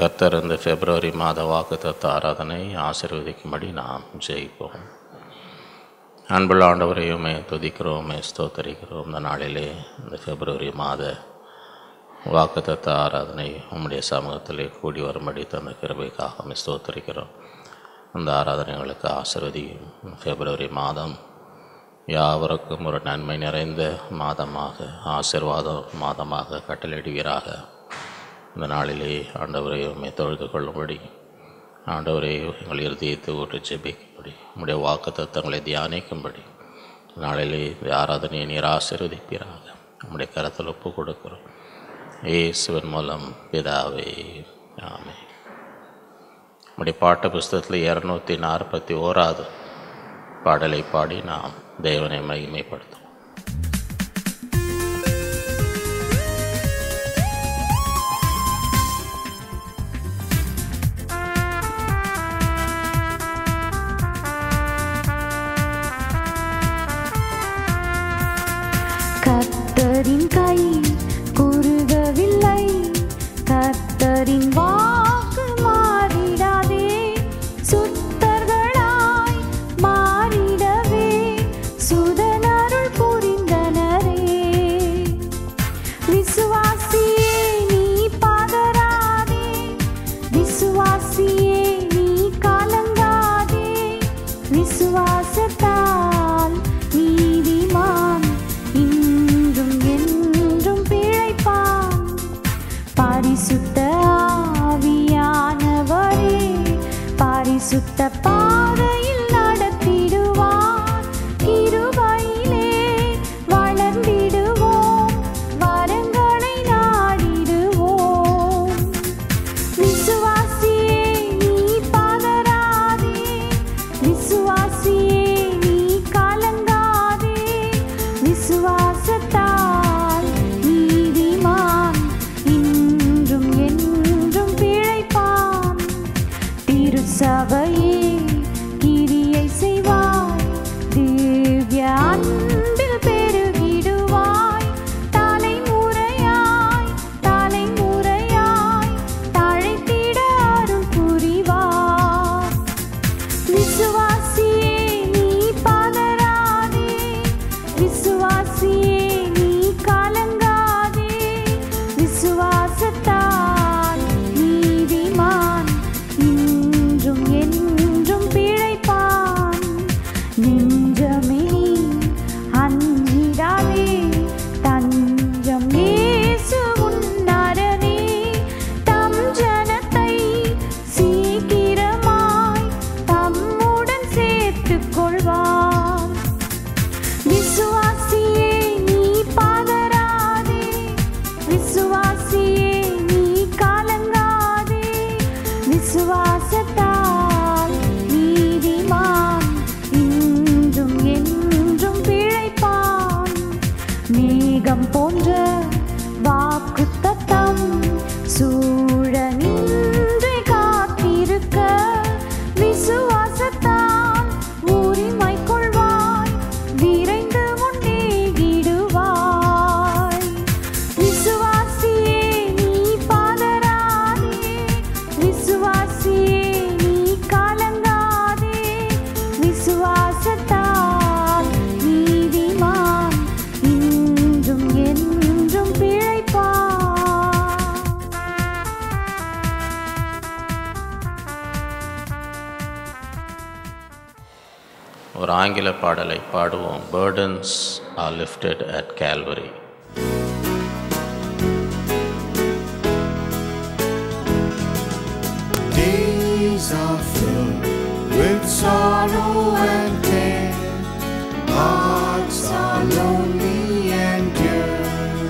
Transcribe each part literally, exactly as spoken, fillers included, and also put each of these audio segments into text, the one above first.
கர்த்தர் இந்த பிப்ரவரி மாத வாக்குத்தத்த ஆராதனை ஆசீர்வதிக்கும்படி நாம் ஜெயிப்போம். அன்புள்ள ஆண்டவரையுமே துதிக்கிறோமே ஸ்தோத்தரிக்கிறோம். இந்த நாளிலே இந்த பிப்ரவரி மாத வாக்குத்தத்த ஆராதனை உம்முடைய சமூகத்திலே கூடி வரும்படி தந்த கிருபைக்காக ஸ்தோத்தரிக்கிறோம். அந்த ஆராதனைகளுக்கு ஆசீர்வதியும். பிப்ரவரி மாதம் யாவருக்கும் ஒரு நன்மை நிறைந்த மாதமாக, ஆசீர்வாத மாதமாக கட்டளையிடுவீராக. இந்த நாளிலே ஆண்டவரை உம்மை தொழுது கொள்ளும்படி, ஆண்டவரை எங்கள் இருதயத்தை ஊற்றி ஜெபிக்கும்படி, உம்முடைய வாக்குத்தத்தங்களை தியானிக்கும்படி நாளிலே இந்த ஆராதனையை நீர் ஆசீர்வதிப்பீராக. உம்முடைய கரத்தில் ஒப்பு கொடுக்கிறோம் இயேசுவின் மூலம் பிதாவே, ஆமென். நம்முடைய பாட்ட புஸ்தகத்தில் இரநூத்தி நாற்பத்தி ஓராவது பாடலை பாடி நாம் தேவனை மகிமைப்படுத்தும். கர்த்தரின் கை குறுகவில்லை, கர்த்தரின் வாக்கு மாறிடாதே, சுத்தர்களாய் மாறிடவே சுதனருள் புரிந்தனரே. விசுவாசியே நீ பதறாதே, விசுவாசியே நீ கலங்காதே, விசுவாசத்தால் நீதிமான் இன்றும் என்றும் பிழைப்பான். பரிசுத்த ஆவியானவரே பரிசுத்த பாதையில் நடத்திடுவார். கிருபையிலே வளர்ந்திடுவோம், வரங்களை நாடிடுவோம். விசுவாசியே நீ பதறாதே, விசுவாசியே நீ கலங்காதே, விசுவாசத்தால் நீதிமான் இன்றும் என்றும் பிழைப்பான். திருச்சபையே கிரியை செய்வாய், திவ்ய அன்பில் பெருகிடுவாய். தலைமுறையாய் தலைமுறையாய் தழைத்திட அருள் புரிவார். விசுவாசியே நீ பதறாதே, விசுவாசியே நீ கலங்காதே, விசுவாசத்தால் நீதிமான் இன்றும் என்றும் பிழைப்பான். நெஞ்சமே நீ அஞ்சிடாதே, தஞ்சம் இயேசு உன்னரணே. தம் ஜனத்தை சீக்கிரமாய் தம்முடன் சேர்த்துக் கொள்வார். விசுவாசியே நீ பதறாதே, விசுவாசியே நீ கலங்காதே, விசுவாசத்தால் நீதிமான் இன்றும் என்றும் பிழைப்பான். மேகம் போன்ற வாக்குத்தத்தம் சூழ நின்று காத்திருக்க, விசுவாசத்தால் உரிமை கொள்வாய், விரைந்து முன்னேகிடுவாய். விசுவாசியே நீ பதறாதே, விசுவாசியே நீ கலங்காதே, விசுவாசத்தால் நீதிமான் இன்றும் என்றும் பிழைப்பான். ஒரு ஆங்கில பாடலை பாடுவோம். Burdens are lifted at Calvary. Days are filled with sorrow and care, hearts are lonely and drear.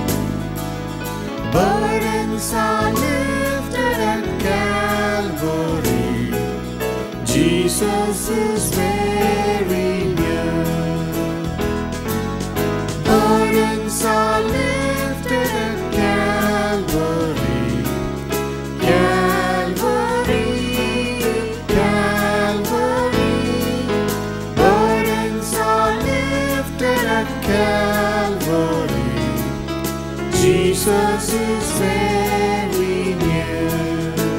Burdens are lifted at Calvary, Jesus is very near. Burdens are lifted at Calvary, Calvary, Calvary. Burdens are lifted at Calvary, Jesus is very near.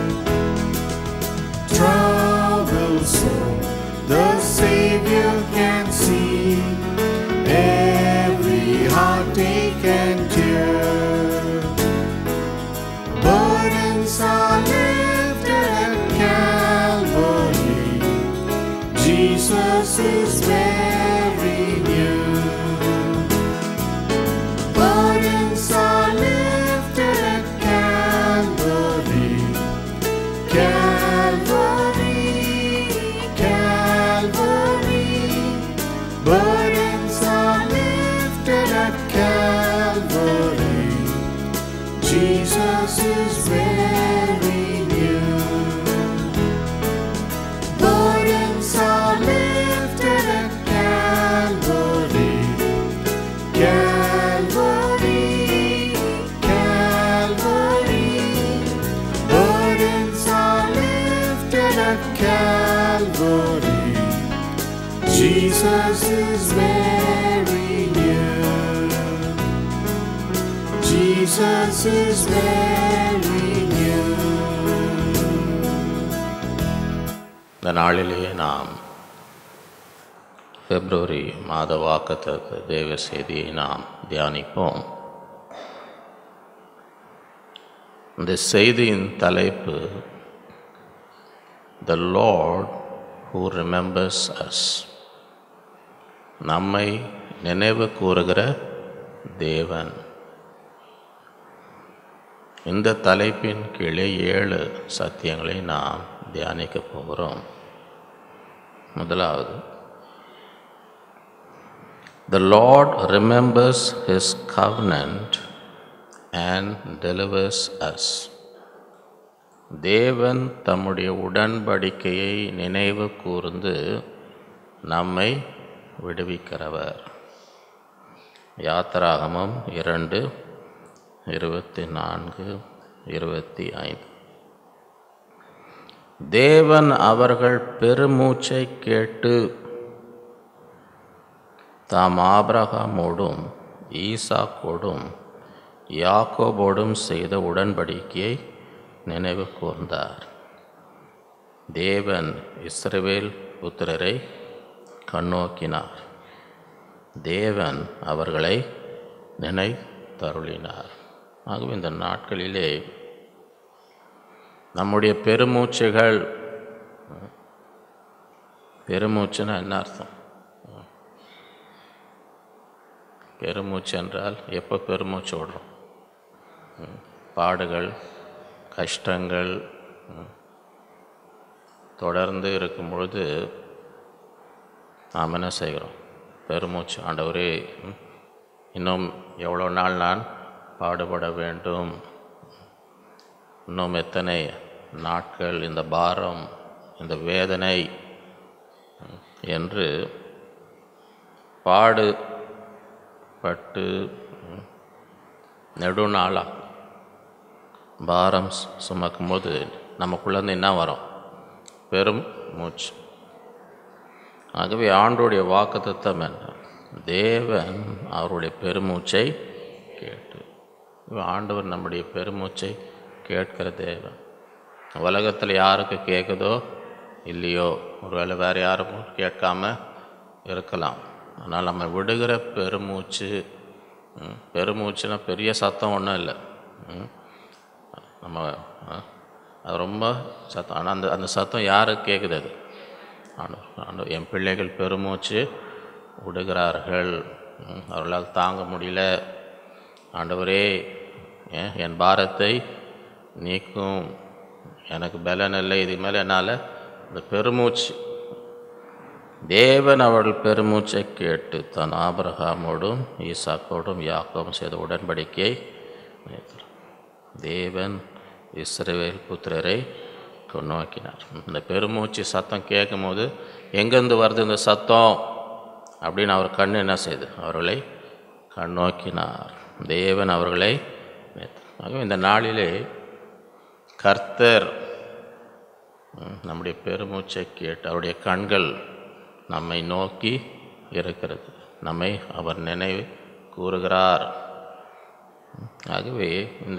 Calvary, Jesus is very near. Burdens are lifted at Calvary, Calvary, Calvary. Burdens are lifted at Calvary, Jesus is very near. Jesus is very near. இந்த நாளிலே நாம் பிப்ரவரி மாத வாக்குத்தத்த தேவ செய்தியை நாம் தியானிப்போம். இந்த செய்தியின் தலைப்பு The Lord who remembers us. நம்மை நினைவு கூறுகிற தேவன். இந்த தலைப்பின் கீழே ஏழு சத்தியங்களை நாம் தியானிக்க போகிறோம். முதலாவது, The Lord remembers His covenant and delivers us. தேவன் தம்முடைய உடன்படிக்கையை நினைவு கூர்ந்து நம்மை விடுவிக்கிறவர். யாத்திராகமம் இரண்டு இருபத்தி நான்கு இருபத்தி ஐந்து. தேவன் அவர்கள் பெருமூச்சை கேட்டு தாம் ஆபிரகாமோடும் ஈசாக்கோடும் யாக்கோபோடும் செய்த உடன்படிக்கையை நினைவு கூர்ந்தார். தேவன் இஸ்ரவேல் புத்திரரை கண்ணோக்கினார். தேவன் அவர்களை நினைத்தருளினார். ஆகவே இந்த நாட்களிலே நம்முடைய பெருமூச்சுகள், பெருமூச்சுன்னா என்ன அர்த்தம்? பெருமூச்சு என்றால் எப்போ பெருமூச்சு விடுறோம்? பாடுகள், கஷ்டங்கள் தொடர்ந்து இருக்கும் பொழுது நாம் என்ன செய்கிறோம்? பெருமூச்சு, ஆண்டவரே இன்னும் எவ்வளோ நாள் நான் பாடுபட வேண்டும், இன்னும் எத்தனை நாட்கள் இந்த பாரம், இந்த வேதனை என்று பாடுபட்டு நெடுநாளாக பாரம் சுமக்கும் போது நமக்குள்ளேருந்து என்ன வரும்? பெரும் மூச்சு. ஆகவே ஆண்டோடைய வாக்குத்தத்தம் என்ன? தேவன் அவருடைய பெருமூச்சை கேட்டு. ஆண்டவர் நம்முடைய பெருமூச்சை கேட்கிற தேவன். உலகத்தில் யாருக்கு கேட்குதோ இல்லையோ, ஒருவேளை வேறு யாருக்கும் கேட்காம இருக்கலாம். ஆனால் நம்ம விடுகிற பெருமூச்சு, பெருமூச்சுன்னா பெரிய சத்தம் ஒன்றும் இல்லை, நம்ம அது ரொம்ப சத்தம். ஆனால் அந்த அந்த சத்தம் யாருக்கு கேட்குது? அது ஆண்டவர். ஆண்டவர் என் பிள்ளைகள் பெருமூச்சு விடுகிறார்கள், அவர்களால் தாங்க முடியல, ஆண்டவரே என் பாரத்தை நீக்கும், எனக்கு பலன் இல்லை, இது மேலே என்னால் இந்த பெருமூச்சு. தேவன் அவர்கள் பெருமூச்சை கேட்டு தன் ஆபிரகாமோடும் ஈசாக்கோடும் யாக்கோபும் செய்த உடன்படிக்கையை தேவன் இஸ்ரவேல் புத்திரரை நோக்கினார். இந்த பெருமூச்சு சத்தம் கேட்கும் போது எங்கேருந்து வருது இந்த சத்தம் அப்படின்னு அவர் கண் என்ன செய்து அவர்களை கண்ணோக்கினார். தேவன் அவர்களை. ஆகவே இந்த நாளிலே கர்த்தர் நம்முடைய பெருமூச்சை கேட்டு அவருடைய கண்கள் நம்மை நோக்கி இருக்கிறது, நம்மை அவர் நினைவு கூறுகிறார். ஆகவே இந்த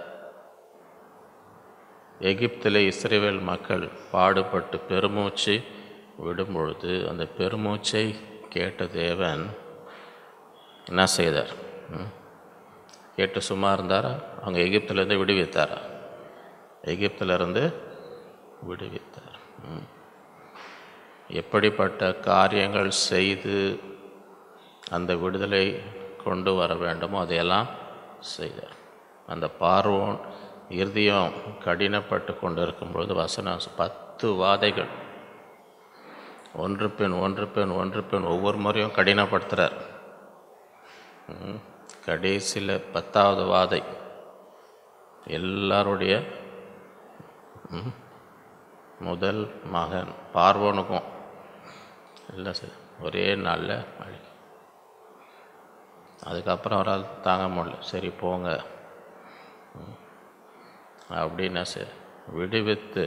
எகிப்திலே இஸ்ரவேல் மக்கள் பாடுபட்டு பெருமூச்சு விடும் பொழுது அந்த பெருமூச்சை கேட்ட தேவன் என்ன செய்தார்? கேட்டு சும்மா இருந்தாரா? அவங்க எகிப்திலேருந்து விடுவித்தாரா? எகிப்திலிருந்து விடுவித்தார். எப்படிப்பட்ட காரியங்கள் செய்து அந்த விடுதலை கொண்டு வர வேண்டுமோ அதையெல்லாம் செய்தார். அந்த பார்வோன் இருதயம் கடினப்பட்டு கொண்டு இருக்கும்பொழுது வசனம் பத்து வாதைகள் ஒன்று பின் ஒன்று பின் ஒன்று பின் ஒவ்வொரு முறையும் கடினப்படுத்துகிறார். கடைசியில் பத்தாவது வாதை எல்லாருடைய ம், முதல் மகன் பார்வோனுக்கும் இல்லை சார் ஒரே நாளில் அழி. அதுக்கப்புறம் அவரால் தாங்க முடியல. சரி போங்க ம், அப்படின்னா சார் விடுவித்து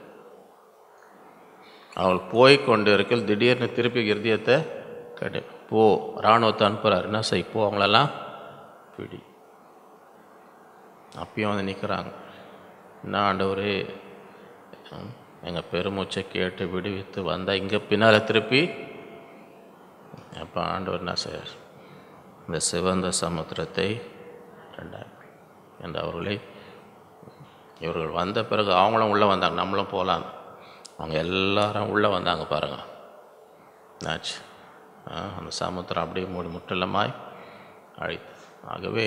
அவள் போய் கொண்டு இருக்கல் திடீர்னு திருப்பி இருதயத்தை கடி போ இராணுவத்தை அனுப்புகிறார். என்ன செய் போ அவங்களெல்லாம் பிடி. அப்பயும் வந்து நிற்கிறாங்க. என்ன ஆண்டவரே எங்கள் பெருமூச்சை கேட்டு விடுவித்து வந்தால் இங்கே பின்னால் திருப்பி அப்போ ஆண்டவர் என்ன செய்ய இந்த சிவந்த சமுத்திரத்தை ரெண்டாயிரம் என்று அவர்களை இவர்கள் வந்த பிறகு அவங்களும் உள்ளே வந்தாங்க. நம்மளும் போகலாம். அவங்க எல்லாரும் உள்ளே வந்தாங்க பாருங்கள். என்னாச்சு? அந்த சமுத்திரம் அப்படியே மூடி முற்றிலுமாய் அழித்து. ஆகவே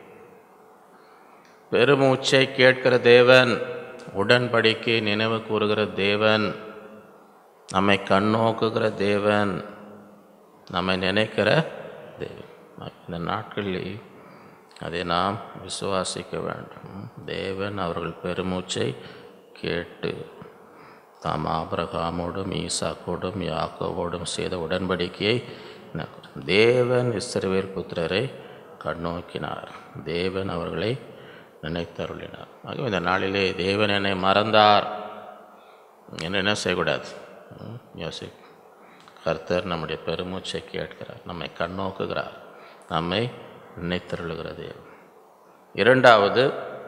பெருமூச்சை கேட்கிற தேவன், உடன்படிக்கை நினைவு கூறுகிற தேவன், நம்மை கண்ணோக்குகிற தேவன், நம்மை நினைக்கிற தேவன். இந்த நாட்களில் அதை நாம் விசுவாசிக்க வேண்டும். தேவன் அவர்கள் பெருமூச்சை கேட்டு தாம் ஆபிரகாமோடும் ஈசாக்கோடும் யாக்கோவோடும் செய்த உடன்படிக்கையை தேவன் இஸ்ரவேல் புத்திரரை கண்ணோக்கினார். தேவன் அவர்களை நினைத்தருளினார். ஆகவே இந்த நாளிலே தேவன் என்னை மறந்தார் என்ன என்ன செய்யக்கூடாது யோசி. கர்த்தர் நம்முடைய பெருமூச்சை கேட்கிறார், நம்மை கண்ணோக்குகிறார், நம்மை நினைத்தருளுகிற தேவன். இரண்டாவது,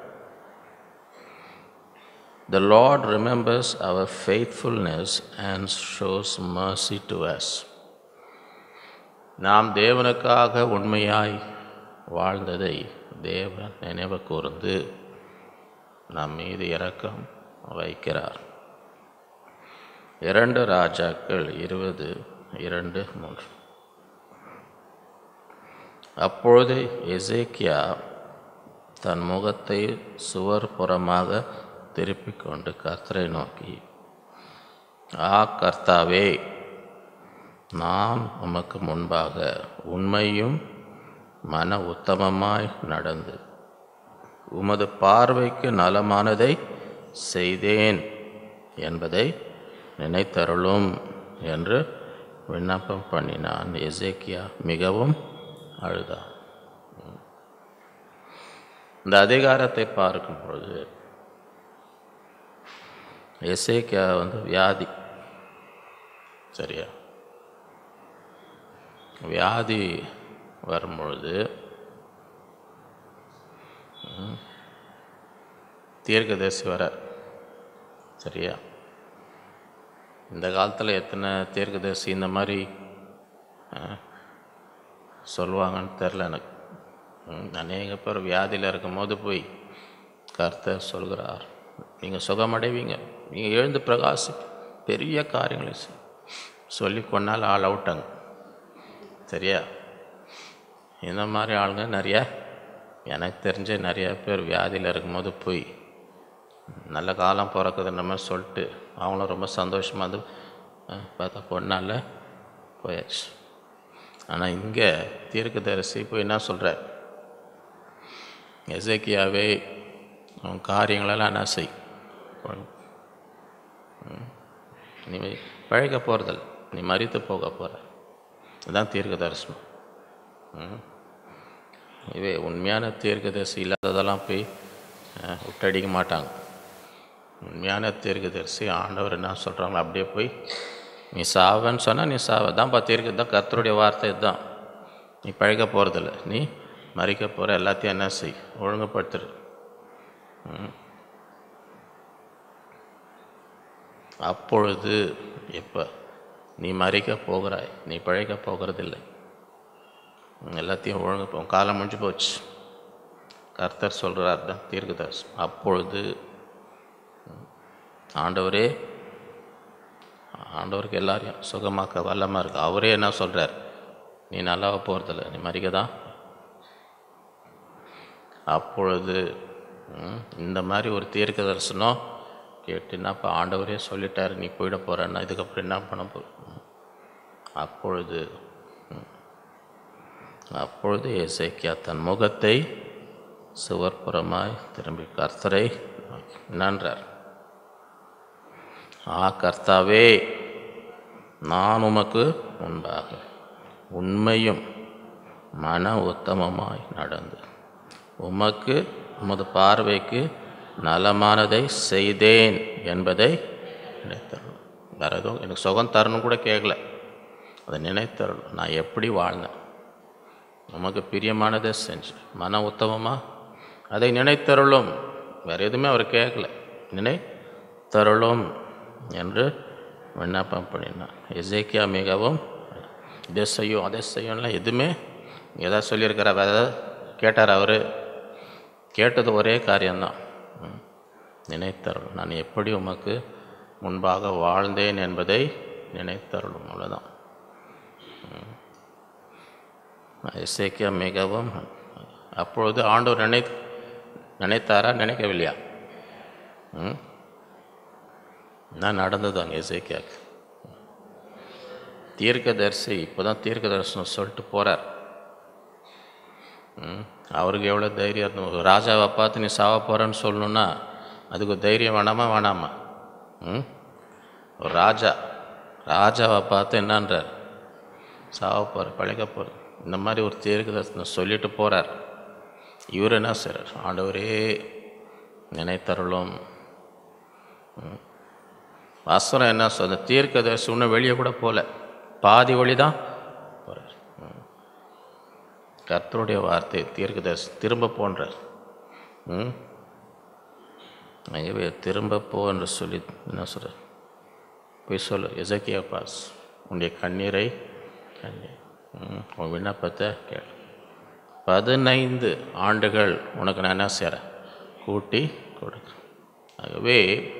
the Lord remembers our faithfulness and shows mercy to us. நாம் தேவனுக்காக உண்மையாய் வாழ்ந்ததை தேவன் நினைவு கூர்ந்து நம் மீது இரக்கம் வைக்கிறார். இரண்டு ராஜாக்கள் இருபது இரண்டு மூன்று. அப்பொழுது எசேக்கியா தன் முகத்தை சுவர் புறமாக திருப்பிக் கொண்டு கர்த்தரை நோக்கி, ஆ கர்த்தாவே, நான் உமக்கு முன்பாக உண்மையும் மன உத்தமமாய் நடந்து உமது பார்வைக்கு நலமானதை செய்தேன் என்பதை நினைத்தருளும் என்று விண்ணப்பம் பண்ணினான். எசேக்கியா மிகவும் அழுதான். இந்த அதிகாரத்தை பார்க்கும் பொழுது எசேக்கியா வந்து வியாதி, சரியா, வியாதி வரும்பொழுது தீர்க்கதரிசி வர, சரியா. இந்த காலத்தில் எத்தனை தீர்க்கதரிசி இந்த மாதிரி சொல்லுவாங்கன்னு தெரில எனக்கு. அநேக பேர் வியாதியில் இருக்கும்போது போய் கர்த்தர் சொல்கிறார், நீங்கள் சுகமடைவீங்க, நீங்கள் எழுந்து பிரகாசி, பெரிய காரியங்களை சொல்லி கொண்டால் ஆள் அவுட்டாங்க, சரியா. இந்த மாதிரி ஆளுங்க நிறையா எனக்கு தெரிஞ்ச நிறையா பேர் வியாதியில் இருக்கும்போது போய் நல்ல காலம் பிறக்குதுன்ற மாதிரி சொல்லிட்டு அவங்களும் ரொம்ப சந்தோஷமாக வந்து பார்த்தா பொண்ணால் போயாச்சு. ஆனால் இங்கே தீர்க்கதரிசி போய் என்ன சொல்கிறார், எசேக்கியாவே அவன் காரியங்களெல்லாம் என்ன செய், நீ பழக போகிறதில்ல, நீ மரித்து போக போகிற. அதுதான் தீர்க்க தரிசனம். இவே உண்மையான தீர்க்கதரிசி இல்லாததெல்லாம் போய் விட்டடிக்க மாட்டாங்க. உண்மையான தீர்க்கதரிசி ஆண்டவர் என்ன சொல்கிறாங்களோ அப்படியே போய் நீ சாவன்னு சொன்னால் நீ சாவ தான்ப்பா. தீர்க்க தான் கர்த்தருடைய வார்த்தை இதுதான். நீ பழக போகிறதில்ல, நீ மறிக்க போகிற, எல்லாத்தையும் என்ன செய், ஒழுங்குபடுத்துரு. அப்பொழுது எப்போ நீ மறிக்க போகிறாய், நீ பழைக்க போகிறதில்லை, எல்லாத்தையும் ஒழுங்கு போ, காலம் முடிஞ்சு போச்சு. கர்த்தர் சொல்கிறார் தான் தீர்க்கதரிசி. அப்பொழுது ஆண்டவரே, ஆண்டவருக்கு எல்லாரையும் சுகமாக்க வல்லமாக இருக்கு. அவரே என்ன சொல்கிறார், நீ நல்லாவ போகிறதில்ல, நீ மறிக்க தான். அப்பொழுது இந்த மாதிரி ஒரு தீர்க்க தரிசனம் கேட்டுன்னா இப்போ ஆண்டவரே சொல்லிட்டார் நீ போயிட போகிறேன்னா இதுக்கப்புறம் என்ன பண்ண போ. அப்பொழுது அப்பொழுது எசேக்கியா தன் முகத்தை சுவர்ப்புறமாய் திரும்பி கர்த்தரை நன்றார். ஆ கர்த்தாவே, நான் உமக்கு முன்பாக உண்மையும் மன உத்தமமாய் நடந்து உமக்கு உமது பார்வைக்கு நலமானதை செய்தேன் என்பதை நினைத்தருளும். வேறு எதுவும் எனக்கு சுகம் தரணும் கூட கேட்கல, அதை நினைத்தருளும். நான் எப்படி வாழ்ந்தேன், உமக்கு பிரியமானதை செஞ்சு மன உத்தமமாக அதை நினைத்தருளும். வேறு எதுவுமே அவர் கேட்கல, நினைத்தருளும் என்று விண்ணப்பம் பண்ணினான். எசேக்கியா மிகவும் இதை செய்யும் அதை செய்யும்லாம் எதுவுமே எதாவது சொல்லியிருக்கிறார், வேறு ஏதாவது கேட்டார். அவர் கேட்டது ஒரே காரியம்தான், நினைத்தருளும். நான் எப்படி உமக்கு முன்பாக வாழ்ந்தேன் என்பதை நினைத்தருளும். அவ்வளோதான். எசேக்கியா மிகவும் அப்பொழுது ஆண்டவர் நினை நினைத்தாரா நினைக்கவில்லையா? ம் என்ன நடந்தது அங்கே எசேக்கியாவுக்கு? தீர்க்கதரிசி இப்போ தான் தீர்க்க தரிசனம் சொல்லிட்டு போகிறார். அவருக்கு எவ்வளோ தைரியம் இருந்தோம். ராஜாவை பார்த்து நீ சாவ போகிறேன்னு சொல்லணுன்னா அதுக்கு தைரியம் வேணாமா வேணாமா? ம் ஒரு ராஜா ராஜாவை பார்த்து என்னன்றார், சாவ போகிற பழைக்க போகிற இந்த மாதிரி ஒரு தீர்க்க தரிசனம் சொல்லிட்டு போகிறார். இவர் என்ன செய்கிறார், ஆண்டவரே நினைத்தருளும். வசனம் என்ன சொல்ல, தீர்க்க தரிசி இன்னும் வெளியே கூட போகல, பாதி வழி தான் போகிறார். கர்த்தருடைய வார்த்தை தீர்க்க தரிசி திரும்ப போன்றார். ம் ஐயவே திரும்ப போ என்று சொல்லி என்ன சொல்கிறார், போய் சொல்லு எசேக்கியா பாஸ், உன்னுடைய கண்ணீரை கண்ணீர் உன் விண்ணப்பத்தை கேள். பதினைந்து ஆண்டுகள் உனக்கு நான் என்ன செய்கிறேன், கூட்டி கொடுக்குறேன். ஆகவே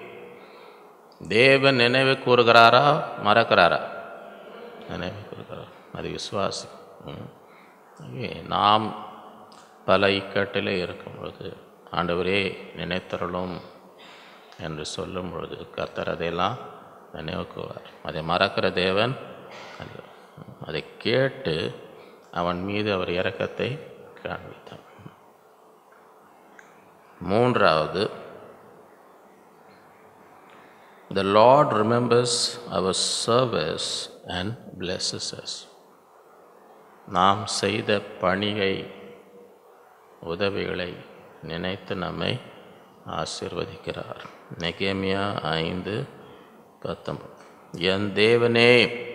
தேவன் நினைவு கூறுகிறாரா மறக்கிறாரா? நினைவு கூறுகிறார். அது விசுவாசி. ஆகவே நாம் பல இக்கட்டிலே இருக்கும் பொழுது ஆண்டவரே நினைத்தருளும் என்று சொல்லும் பொழுது கர்த்தர் அதையெல்லாம் நினைவுக்குவார். அதை மறக்கிற தேவன் அல்ல. அதை கேட்டு அவன் மீது அவர் இரக்கத்தை காண்பித்தார். மூன்றாவது, the Lord remembers our service and blesses us. நாம் செய்த பணியை உதவிகளை நினைத்து நம்மை ஆசீர்வதிக்கிறார். நெகேமியா ஐந்து பத்தொன்பது. என் தேவனே,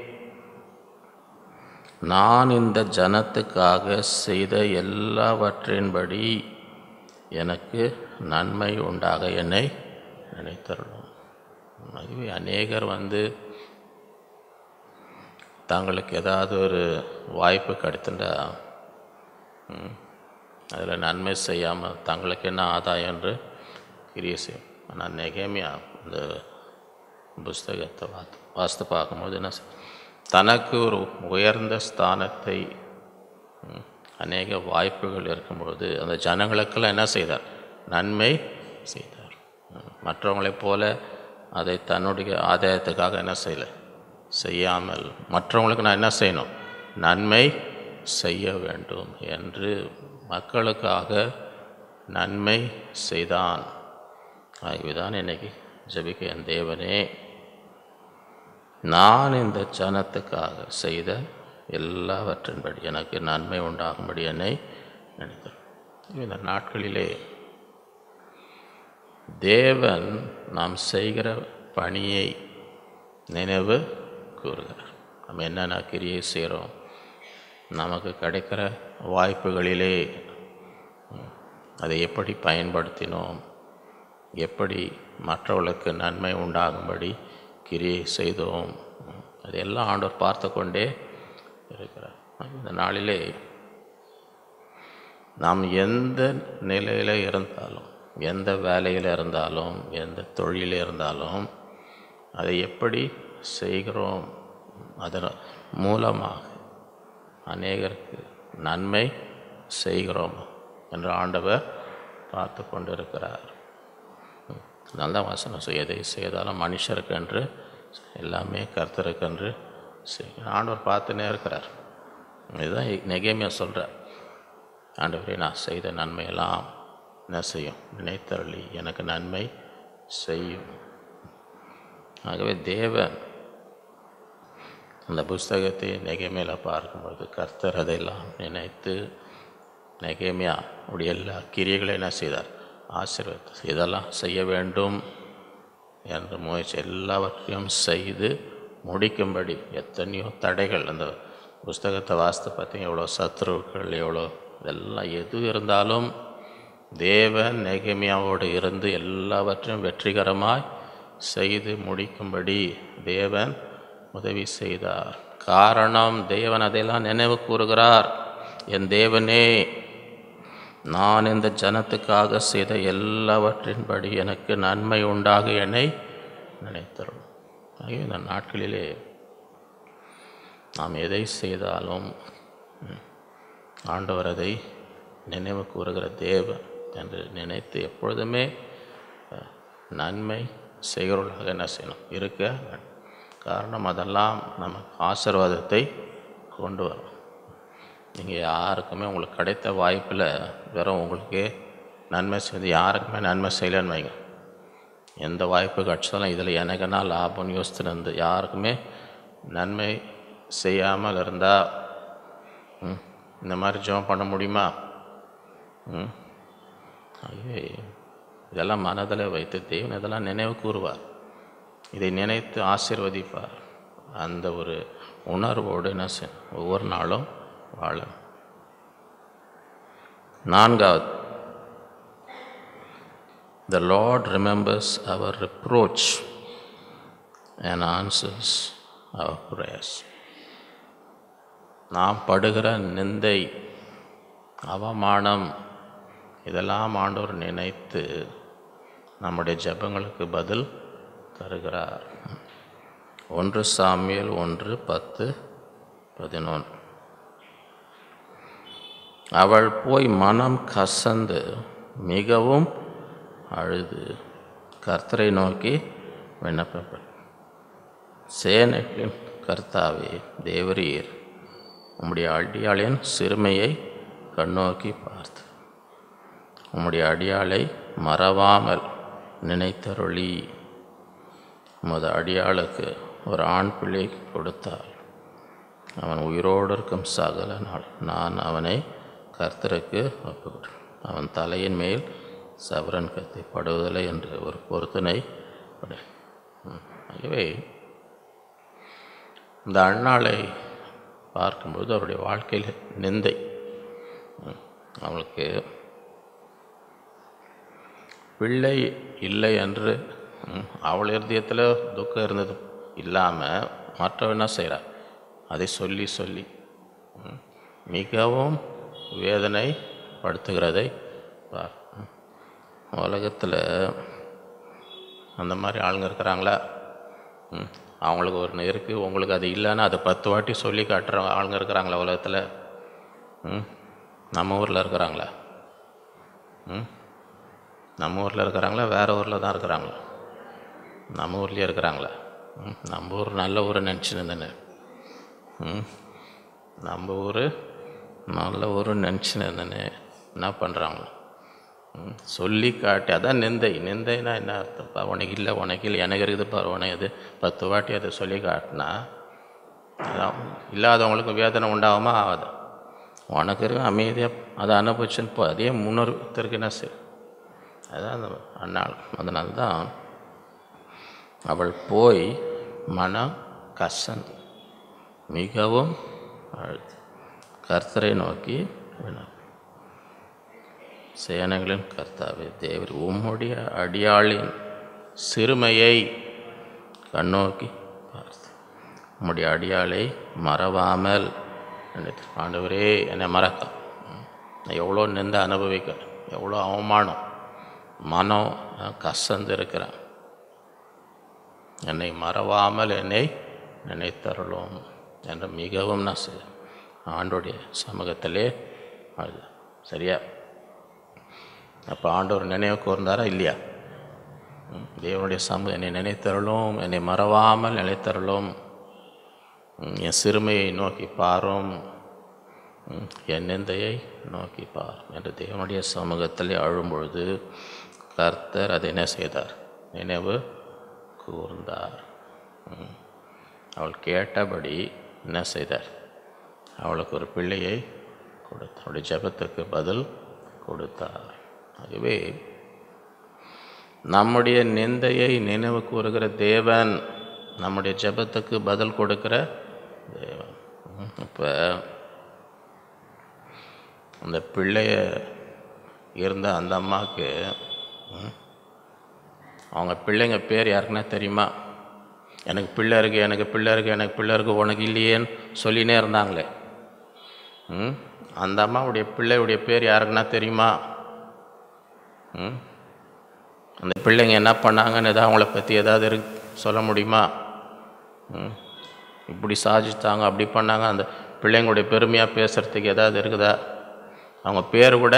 நான் இந்த ஜனத்துக்காக செய்த எல்லாவற்றின்படி எனக்கு நன்மை உண்டாக என்னை நினைத்தருளும். அநேகர் வந்து தங்களுக்கு ஏதாவது ஒரு வாய்ப்பு கிடைத்துட்டா அதில் நன்மை செய்யாமல் தங்களுக்கு என்ன ஆதாயம் என்று கிரியை செய்யும். ஆனால் நெகேமியா இந்த புஸ்தகத்தை வாத்து வாசித்து பார்க்கும்போது என்ன தனக்கு ஒரு உயர்ந்த ஸ்தானத்தை அநேக வாய்ப்புகள் இருக்கும்பொழுது அந்த ஜனங்களுக்கெல்லாம் என்ன செய்தார், நன்மை செய்தார். மற்றவங்களைப் போல அதை தன்னுடைய ஆதாயத்துக்காக என்ன செய்யலை செய்யாமல் மற்றவங்களுக்கு நான் என்ன செய்யணும், நன்மை செய்ய வேண்டும் என்று மக்களுக்காக நன்மை செய்தான். ஆகவேதான் இன்னைக்கு ஜெபிக்க, என் தேவனே, நான் இந்த ஜனத்துக்காக செய்த எல்லாவற்றின்படி எனக்கு நன்மை உண்டாகும்படி என்னை நினைத்தேன். இந்த நாட்களிலே தேவன் நாம் செய்கிற பணியை நினைவு கூறுகிறார். நம்ம என்னென்ன கிரியை செய்கிறோம், நமக்கு கிடைக்கிற வாய்ப்புகளிலே அதை எப்படி பயன்படுத்தினோம், எப்படி மற்றவர்களுக்கு நன்மை உண்டாகும்படி கிரியை செய்தோம், அதையெல்லாம் ஆண்டவர் பார்த்து கொண்டே இருக்கிறார். இந்த நாளிலே நாம் எந்த நிலையில் இருந்தாலும், எந்த வேலையில் இருந்தாலும், எந்த தொழிலில் இருந்தாலும் அதை எப்படி செய்கிறோம், அதன் மூலமாக அநேகருக்கு நன்மை செய்கிறோம் என்று ஆண்டவர் பார்த்து கொண்டு இருக்கிறார். நல்ல வசனம், எதை செய்தாலும் மனுஷருக்கென்று எல்லாமே கர்த்தருக்கென்று செய். ஆண்டவர் பார்த்துனே இருக்கிறார். இதுதான் நெகேமியா சொல்கிறார். ஆண்டவரே, நான் செய்த நன்மையெல்லாம் என்ன செய்யும்? நினைத்தருளி எனக்கு நன்மை செய்யும். ஆகவே தேவன் அந்த புஸ்தகத்தை நெகேமியால பார்க்கும்போது கர்த்தர் அதையெல்லாம் நினைத்து நெகேமியா உடைய எல்லா கிரியைகளையும் என்ன செய்தார்? ஆசீர்வதித்தார். இதெல்லாம் செய்ய வேண்டும் என்ற முயற்சி எல்லாவற்றையும் செய்து முடிக்கும்படி எத்தனையோ தடைகள், அந்த புஸ்தகத்தை வாசித்து பார்த்தீங்க, எவ்வளோ சத்ருக்கள், எவ்வளோ இதெல்லாம் எது இருந்தாலும் தேவன் நெகேமியாவோடு இருந்து எல்லாவற்றையும் வெற்றிகரமாய் செய்து முடிக்கும்படி தேவன் உதவி செய்தார். காரணம், தேவன் அதையெல்லாம் நினைவு கூறுகிறார். என் தேவனே, நான் இந்த ஜனத்துக்காக செய்த எல்லாவற்றின்படி எனக்கு நன்மை உண்டாக என்னை நினைத்தரும். ஆகிய இந்த நாட்களிலே நாம் எதை செய்தாலும் ஆண்டவர் அதை நினைவு கூறுகிற தேவன் என்று நினைத்து எப்பொழுதுமே நன்மை செய்கிறவர்களாக என்ன செய்யணும்? இருக்க. காரணம், அதெல்லாம் நமக்கு ஆசீர்வாதத்தை கொண்டு வரும். நீங்கள் யாருக்குமே உங்களுக்கு கிடைத்த வாய்ப்பில் வெறும் உங்களுக்கே நன்மை செய்து யாருக்குமே நன்மை செய்யலைன்னு வைங்க. எந்த வாய்ப்பு கிடச்சாலும் இதில் எனக்குன்னா லாபம்னு யோசிச்சுட்டு இருந்து யாருக்குமே நன்மை செய்யாமல் இருந்தால் இந்த மாதிரி ஜெபம் பண்ண முடியுமா? ம் ஆகவே இதெல்லாம் மனதில் வைத்து தேவன் இதெல்லாம் நினைவு கூறுவார். இதை நினைத்து ஆசீர்வதிப்பார். அந்த ஒரு உணர்வோடு என்ன செய்யணும்? ஒவ்வொரு நாளும் வாழ. நான்காவது, the Lord remembers our reproach and answers our prayers. நாம் படுகிற நிந்தை, அவமானம், இதெல்லாம் ஆண்டவர் நினைத்து நம்முடைய ஜெபங்களுக்கு பதில் தருகிறார். ஒன்று சாமுவேல் ஒன்று பத்து பதினொன்று. அவள் போய் மனம் கசந்து மிகவும் அழுது கர்த்தரை நோக்கி விண்ணப்பப்பட்டாள். சேனைகளின் கர்த்தாவே தேவரீர், உம்முடைய அடியாளின் சிறுமையை கண்ணோக்கி பார்த்து உம்முடைய அடியாளை மறவாமல் நினைத்தருளி உமது அடியாளுக்கு ஒரு ஆண் பிள்ளை கொடுத்தாள். அவன் உயிரோடு இருக்கும் சகல நாள் நான் அவனை கர்த்தருக்கு ஒப்புவிட்டேன். அவன் தலையின் மேல் சவரன் கத்தி படுவதில்லை என்று ஒரு பொருத்தனை. ஆகவே இந்த அண்ணாளை பார்க்கும்போது அவருடைய வாழ்க்கையில் நிந்தை, அவளுக்கு பிள்ளை இல்லை என்று அவள் இருதயத்தில் துக்கம் இருந்தது இல்லாமல் மற்றவன் என்ன செய்கிறார்? அதை சொல்லி சொல்லி மிகவும் வேதனை படுத்துகிறதை பார். உலகத்தில் அந்த மாதிரி ஆளுங்க இருக்கிறாங்களா? அவங்களுக்கு ஒரு இருக்குது, உங்களுக்கு அது இல்லைன்னா அதை பத்து வாட்டி சொல்லி காட்டுற ஆளுங்க இருக்கிறாங்களா உலகத்தில்? நம்ம ஊரில் இருக்கிறாங்களா? ம் நம்ம ஊரில் இருக்கிறாங்களா? வேறு ஊரில் தான் இருக்கிறாங்களா? நம்ம ஊர்லேயே இருக்கிறாங்களா? ம் நம்ம ஊர் நல்ல ஊரை நினச்சின்னு ம் நம்ம ஊர் நல்ல ஊருன்னு நினச்சின்னு இருந்தேன்னு என்ன பண்ணுறாங்களோ சொல்லி காட்டி, அதான் நிந்தை. நிந்தைனா என்ன அர்த்தம்ப்பா? உனக்கு இல்லை, உனக்கு இல்லை, எனக்கு இருக்குது பாரு, உனக்கு இது பத்து வாட்டி அதை சொல்லி காட்டினா அதான் இல்லாதவங்களுக்கு வேதனை உண்டாகுமா? ஆகாது. உனக்கு இருக்க அமைதியாக அதை அனுபவிச்சுன்னு போ, அதே முன்னொருத்தருக்கு என்ன சரி. அதுதான் அந்த அண்ணாள். அதனால்தான் அவள் போய் மனம் கசந்து மிகவும் அழுது கர்த்தரை நோக்கி விண்ணப்பம். சேனைகளின் கர்த்தாவே தேவர், உம்முடைய அடியாளின் சிறுமையை கண்ணோக்கி பார்த்து உம்முடைய அடியாளை மறவாமல் நினைத்து. ஆண்டவரே, என்னை மறக்க, நான் எவ்வளோ நிந்த அனுபவிக்க, எவ்வளோ அவமானம், மனம் கசந்து இருக்கிறேன், என்னை மறவாமல் என்னை நினைத்தருளும் என்று மிகவும் நான் ஆண்டோடைய சமூகத்திலே அழுது. சரியா? அப்போ ஆண்டவர் நினைவு கூர்ந்தாரா இல்லையா? தேவனுடைய சமூகம் என்னை நினைத்தருளும், என்னை மறவாமல் நினைத்தருளும், என் சிறுமையை நோக்கி பாரும் ம், என் நிந்தையை நோக்கி பார் என்று தேவனுடைய சமூகத்தில் அழும்பொழுது கர்த்தர் அதை என்ன செய்தார்? நினைவு கூர்ந்தார். ம். அவள் கேட்டபடி என்ன செய்தார்? அவளுக்கு ஒரு பிள்ளையை கொடுத்தார். அவளுடைய ஜெபத்துக்கு பதில் கொடுத்தார். ஆகவே நம்முடைய நிந்தையை நினைவு கூறுகிற தேவன், நம்முடைய ஜெபத்துக்கு பதில் கொடுக்கிற தேவன். இப்போ அந்த பிள்ளைய இருந்த அந்த அம்மாவுக்கு அவங்க பிள்ளைங்க பேர் யாருக்குன்னா தெரியுமா? எனக்கு பிள்ளை இருக்கு, எனக்கு பிள்ளை இருக்கு, எனக்கு பிள்ளை இருக்கு, உனக்கு இல்லையேன்னு சொல்லினே இருந்தாங்களே. ம் அந்த அம்மாவுடைய பிள்ளையுடைய பேர் யாருக்குன்னா தெரியுமா? ம் அந்த பிள்ளைங்க என்ன பண்ணாங்கன்னு எதாவது அவங்கள பற்றி ஏதாவது இருக்கு சொல்ல முடியுமா? ம் இப்படி சாதிச்சாங்க, அப்படி பண்ணாங்க, அந்த பிள்ளைங்களுடைய பெருமையாக பேசுகிறதுக்கு ஏதாவது இருக்குதா? அவங்க பேர் கூட,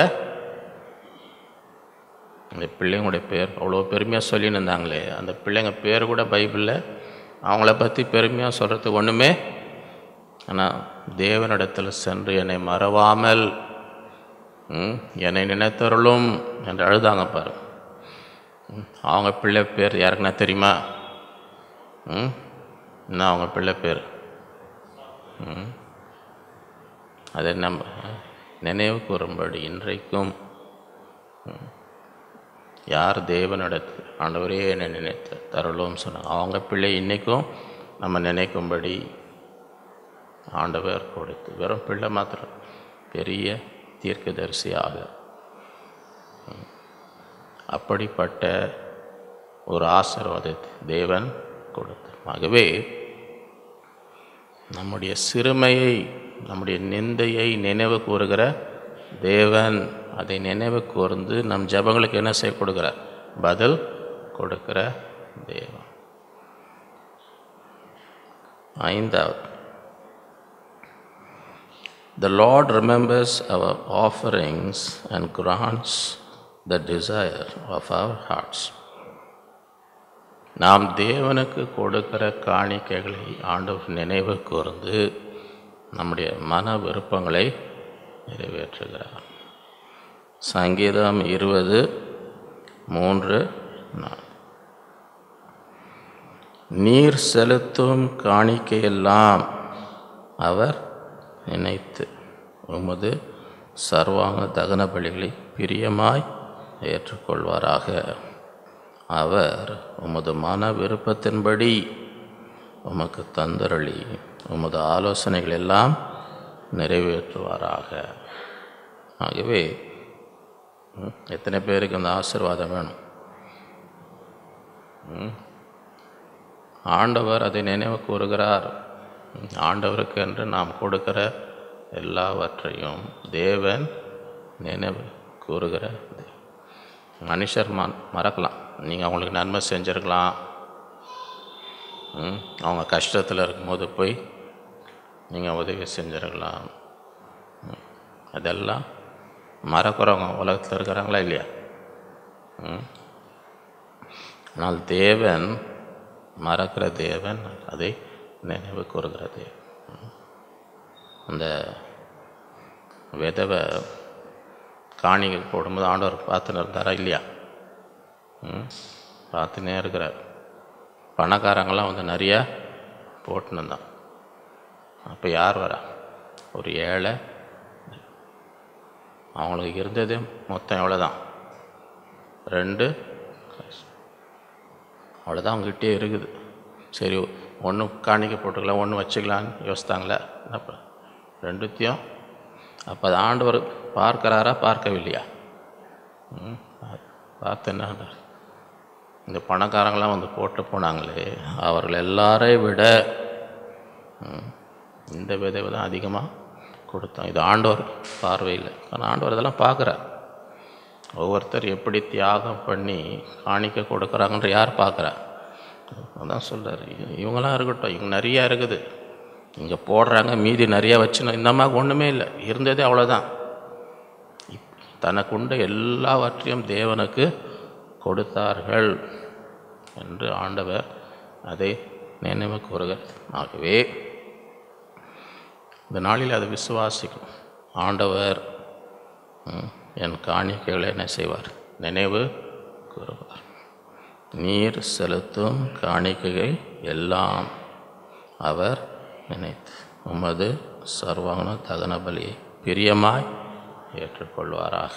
அந்த பிள்ளைங்களுடைய பேர் அவ்வளோ பெருமையாக சொல்லின்னு இருந்தாங்களே, அந்த பிள்ளைங்க பேர் கூட பைபிளில் அவங்கள பற்றி பெருமையாக சொல்கிறதுக்கு ஒன்றுமே. ஆனால் தேவனிடத்தில் சென்று என்னை மறவாமல் என்னை நினைத்தருளும் என்று அழுதாங்க பாரு. அவங்க பிள்ளை பேர் யாருக்குன்னா தெரியுமா? ம் இன்னும் அவங்க பிள்ளை பேர் ம் அதை நம்ம நினைவு கூறும்படி இன்றைக்கும் யார் தேவனிடத்தில் ஆண்டவரே என்னை நினைத்து தருளும் சொன்னாங்க, அவங்க பிள்ளை இன்றைக்கும் நம்ம நினைக்கும்படி ஆண்டவர் கொடுத்து, வெறும் பிள்ளை மாத்திரம் பெரிய தீர்க்கதரிசியாக அப்படிப்பட்ட ஒரு ஆசீர்வாதத்தை தேவன் கொடுத்தார். ஆகவே நம்முடைய சிறுமையை, நம்முடைய நிந்தையை நினைவு கூறுகிற தேவன் அதை நினைவு கூர்ந்து நம் ஜெபங்களுக்கு என்ன செய்ய கொடுக்கிறார்? பதில் கொடுக்கிற தேவன். ஐந்தாவது, the Lord remembers our offerings and grants the desire of our hearts. நாம் தேவனுக்கு கொடுக்கிற காணிக்கைகளை ஆண்டவர் நினைவு கூர்ந்து நம்முடைய மன விருப்பங்களை நிறைவேற்றுகிறார். சங்கீதம் இருபது மூன்று நாலு. நீர் செலுத்தும் காணிக்கையெல்லாம் அவர் நினைத்து உமது சர்வாங்க தகன பலிகளை பிரியமாய் ஏற்றுக்கொள்வாராக. அவர் உமது மன விருப்பத்தின்படி உமக்கு தந்தரளி உமது ஆலோசனைகள் எல்லாம் நிறைவேற்றுவாராக. ஆகவே எத்தனை பேருக்கு அந்த ஆசீர்வாதம் வேணும்? ஆண்டவர் அதை நினைவு கூறுகிறார். ஆண்டவருக்கு என்று நாம் கொடுக்கிற எல்லாவற்றையும் தேவன் நினைவு கூறுகிற. மனுஷர் ம மறக்கலாம், நீங்கள் அவங்களுக்கு நன்மை செஞ்சுருக்கலாம், அவங்க கஷ்டத்தில் இருக்கும்போது போய் நீங்கள் உதவி செஞ்சுருக்கலாம். அதெல்லாம் மறக்கிறவங்க உலகத்தில் இருக்கிறாங்களா இல்லையா? ஆனால் தேவன் மறக்கிற தேவன், அதை நினைவு கூறுகிற தேவன். அந்த விதவை காணிக்கை போடும்போது ஆண்டவர் பார்த்துன்னு இருந்தாரா இல்லையா? பார்த்துன்னே இருக்கிறார். பணக்காரங்களாம் வந்து நிறையா போட்டுன்னு இருந்தான். அப்போ யார் வரா? ஒரு ஏழை. அவங்களுக்கு இருந்தது மொத்தம் எவ்வளோதான்? ரெண்டு. அவ்வளோதான் அவங்ககிட்டே இருக்குது. சரி, ஒன்று காணிக்கை போட்டுக்கலாம், ஒன்று வச்சுக்கலான்னு யோசித்தாங்களே. அப்போ ரெண்டுத்தையும் அப்போ அது ஆண்டவர் பார்க்கிறாரா பார்க்கவில்லையா? பார்த்து என்ன, இந்த பணக்காரங்களாம் வந்து போட்டு போனாங்களே, அவர்கள் எல்லாரையும் விட இந்த விதவை தான் அதிகமாக கொடுத்தோம். இது ஆண்டவர் பார்வையில். ஆனால் ஆண்டவர் இதெல்லாம் பார்க்குறார். ஒவ்வொருத்தர் எப்படி தியாகம் பண்ணி காணிக்க கொடுக்குறாங்கன்ற யார் பார்க்குறா? அதான் சொல்கிறார், இவங்களாம் இருக்கட்டும், இவங்க நிறையா இருக்குது, இங்கே போடுறாங்க, மீதி நிறையா வச்சுன்னு. இந்த மாதிரி ஒன்றுமே இல்லை, இருந்ததே அவ்வளோதான். தனக்குண்ட எல்லாவற்றையும் தேவனுக்கு கொடுத்தார்கள் என்று ஆண்டவர் அதை நினைவு கூறுகிறார். ஆகவே இந்த நாளில் அதை விசுவாசிக்கணும். ஆண்டவர் ம், என் காணிக்கைகளை என்ன செய்வார்? நினைவு கூறுவார். நீர் செலுத்தும் காணிக்கைகள் எல்லாம் அவர் நினைத்து உமது சர்வாங்க தகன பலியை பிரியமாய் ஏற்றுக்கொள்வாராக.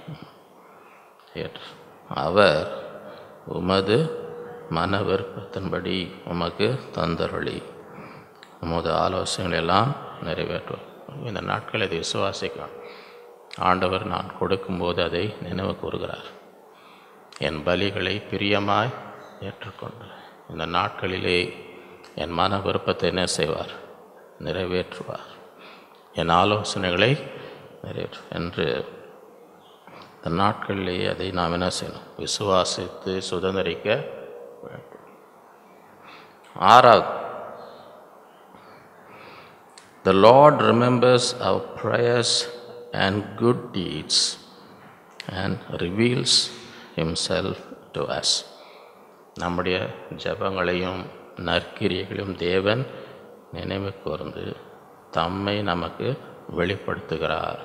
ஏற்று அவர் உமது மன விருப்பத்தின்படி உமக்கு தந்தருளி உமது ஆலோசனைகள் எல்லாம் நிறைவேற்றுவார். இந்த நாட்கள் இதை விசுவாசிக்கலாம். ஆண்டவர் நான் கொடுக்கும்போது அதை நினைவு கூறுகிறார். என் பலிகளை பிரியமாய் ஏற்றுக்கொண்டு இந்த நாட்களிலே என் மன விருப்பத்தை என்ன செய்வார்? நிறைவேற்றுவார். என் ஆலோசனைகளை நிறைவேற்று என்று இந்த நாட்களிலேயே அதை நாம் என்ன செய்யணும்? விசுவாசித்து சுதந்திரிக்க வேண்டும். ஆறாவது, The Lord remembers our prayers and good deeds and reveals himself to us. நம்முடைய ஜெபங்களையும் நற்கிரியைகளையும் தேவன் நினைவு கூர்ந்து தம்மை நமக்கு வெளிப்படுத்துகிறார்.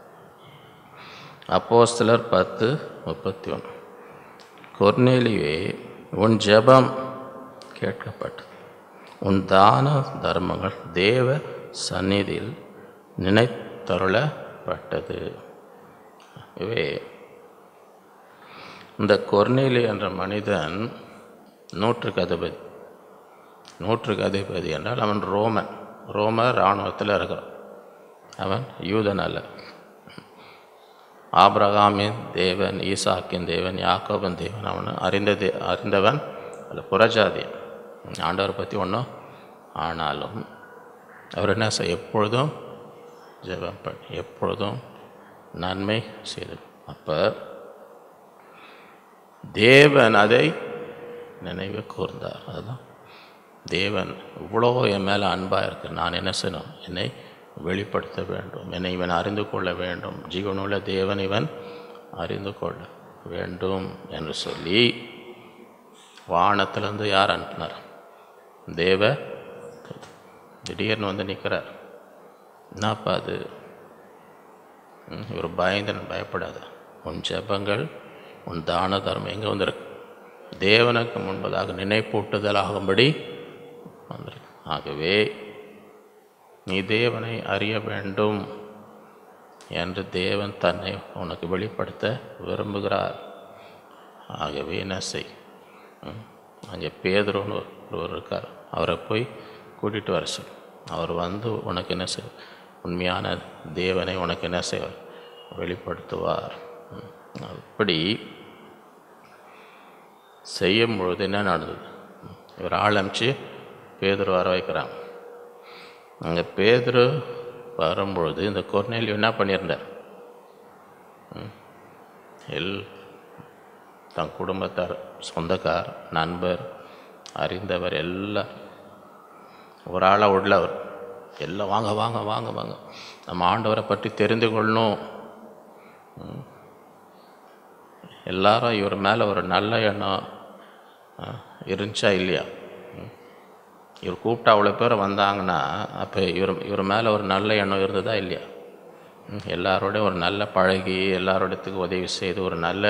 அப்போஸ்தலர் பத்து முப்பத்தி ஒன்று. கொர்நேலியே, உன் ஜெபம் கேட்கப்பட்டு உன் தான தர்மங்கள் தேவ சந்நிதியில் நினைத்தருளப்பட்டது. இவே இந்த கொர்நேலி என்ற மனிதன் நூற்றுக்கு அதிபதி. நூற்றுக்கு அதிபதி என்றால் அவன் ரோமன். ரோம இராணுவத்தில் இருக்கிறான். அவன் யூதன் அல்ல. ஆபிரகாமின் தேவன், ஈசாக்கின் தேவன், யாக்கோபின் தேவன் அவனு அறிந்தது அறிந்தவன் அல்ல, புறஜாதியன். ஆண்டவரை பற்றி ஒன்றும். ஆனாலும் அவர் என்ன செய்ய எப்பொழுதும் ஜெபம் பண்ணி எப்பொழுதும் நன்மை செய்து. அப்போ தேவன் அதை நினைவு கூர்ந்தார். அதுதான் தேவன் இவ்வளோ என் மேலே அன்பாக இருக்கு, நான் என்ன செய்யணும்? என்னை வெளிப்படுத்த வேண்டும், என்னை இவன் அறிந்து கொள்ள வேண்டும், ஜீவனுள்ள தேவன் இவன் அறிந்து கொள்ள வேண்டும் என்று சொல்லி வானத்திலேருந்து யார் அனுப்பினார்? தேவ திடீர்னு வந்து நிற்கிறார். என்னப்பா அது? இவர் பயந்தன் பயப்படாத, உன் ஜெபங்கள் உன் தான தர்மம் எங்கே வந்திருக்கு? தேவனுக்கு முன்பதாக நினைப்பூட்டுதல் ஆகும்படி வந்திருக்கு. ஆகவே நீ தேவனை அறிய வேண்டும் என்று தேவன் தன்னை உனக்கு வெளிப்படுத்த விரும்புகிறார். ஆகவே என்ன செய்? அங்கே பேதுருன்னு ஒருவர் இருக்கார், அவரை போய் கூட்டிகிட்டு வர சொல். அவர் வந்து உனக்கு என்ன செய்? உண்மையான தேவனை உனக்கு என்ன செய்வார்? வெளிப்படுத்துவார். அப்படி செய்யும் பொழுது என்ன நடந்தது? இவர் ஆரம்பித்து பேதுரு வர வைக்கிறாங்க. அங்கே பேதுரு வரும்பொழுது இந்த கொர்நேலியு என்ன பண்ணியிருந்தார்? எல் தன் குடும்பத்தார், சொந்தக்கார், நண்பர், அறிந்தவர் எல்லாம் ஒரு ஆளாக உள்ளவர் எல்லாம் வாங்க வாங்க வாங்க வாங்க நம்ம ஆண்டவரை பற்றி தெரிந்து கொள்ளணும். எல்லாரும் இவர் மேலே ஒரு நல்ல எண்ணம் இருந்துச்சா இல்லையா? இவர் கூப்பிட்டா அவ்வளோ பேர் வந்தாங்கன்னா அப்போ இவர் இவர் மேலே ஒரு நல்ல எண்ணம் இருந்ததா இல்லையா? எல்லாரோடையும் ஒரு நல்ல பழகி எல்லாரோடத்துக்கு உதவி செய்து ஒரு நல்ல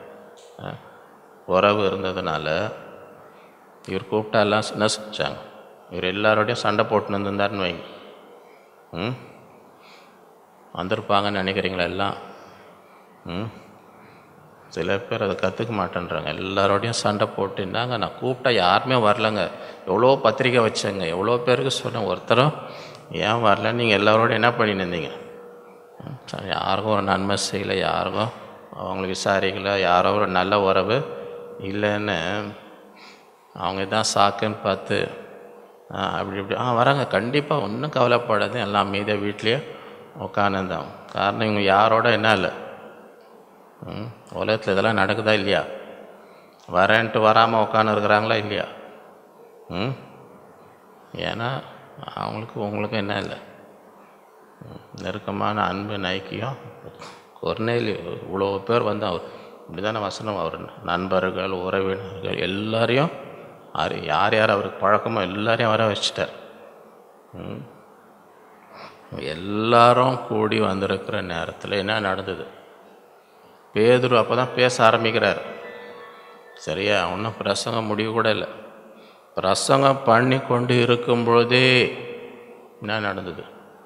உறவு இருந்ததுனால இவர் கூப்பிட்டா எல்லாம் என்ன செஞ்சாங்க? இவர் எல்லாரோடையும் சண்டை போட்டுன்னு இருந்திருந்தாருன்னு வைங்க, ம் வந்திருப்பாங்கன்னு நினைக்கிறீங்களா எல்லாம்? ம் சில பேர் அதை கற்றுக்க மாட்டேன்றாங்க. எல்லாரோடையும் சண்டை போட்டுன்னாங்க. நான் கூப்பிட்டா யாருமே வரலைங்க, எவ்வளோ பத்திரிக்கை வச்சேங்க, எவ்வளோ பேருக்கு சொன்னேன், ஒருத்தரும் ஏன் வரல? நீங்கள் எல்லோரோடையும் என்ன பண்ணின்னு இருந்தீங்க? யாருக்கும் ஒரு நன்மை செய்யலை, யாருக்கும் அவங்களுக்கு விசாரிக்கலை, யாரோ ஒரு நல்ல உறவு இல்லைன்னு அவங்க தான் சாக்குன்னு பார்த்து அப்படி இப்படி ஆ வராங்க. கண்டிப்பாக ஒன்றும் கவலைப்படாது, எல்லாம் மீதியாக வீட்லேயே உட்காந்துருந்தாங்க. காரணம் இவங்க யாரோட என்ன இல்லை, ம் உலகத்தில் இதெல்லாம் நடக்குதா இல்லையா? வரேன்ட்டு வராமல் உட்காந்து இருக்கிறாங்களா இல்லையா? ம் ஏன்னா அவங்களுக்கு உங்களுக்கும் என்ன இல்லை, நெருக்கமான அன்பு நைக்கியம். கொர்நேலியு இவ்வளோ பேர் வந்து அவர் இப்படி தானே வசனம், அவர் நண்பர்கள், உறவினர்கள் எல்லாரையும் யார் யார் யார் அவருக்கு பழக்கமோ எல்லாரையும் வர வச்சிட்டார். எல்லாரும் கூடி வந்திருக்கிற நேரத்தில் என்ன நடந்தது? பேதுரு அப்போ தான் பேச ஆரம்பிக்கிறார். சரியா? ஒன்றும் பிரசங்கம் முடிவு கூட இல்லை. பிரசங்கம் பண்ணி கொண்டு இருக்கும் பொழுதே என்ன நடந்தது?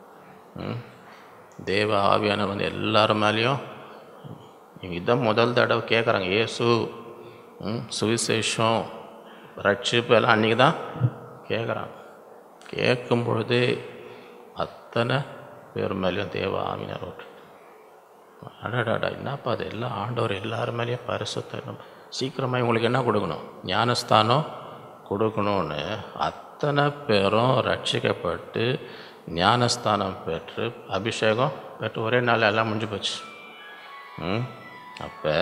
தேவ ஆவியானவர் வந்து எல்லாரும் மேலேயும் இதான் முதல் தடவை கேட்குறாங்க. இயேசு சுவிசேஷம் ரட்சிப்பு எல்லாம் அன்றைக்கி தான் கேட்குறாங்க. கேட்கும் பொழுதே அத்தனை பேர் மேலேயும் தேவ ஆவியானவர் அடாடாடா என்னப்பா அது எல்லாம் ஆண்டவர் எல்லாரும் மேலேயும் பரிசுத்த சீக்கிரமாக இவங்களுக்கு என்ன கொடுக்கணும்? ஞானஸ்தானம் கொடுக்கணும்னு அத்தனை பேரும் ரட்சிக்கப்பட்டு ஞானஸ்தானம் பெற்று அபிஷேகம் பெற்று ஒரே நாள் எல்லாம் முடிஞ்சு போச்சு. ம் அப்போ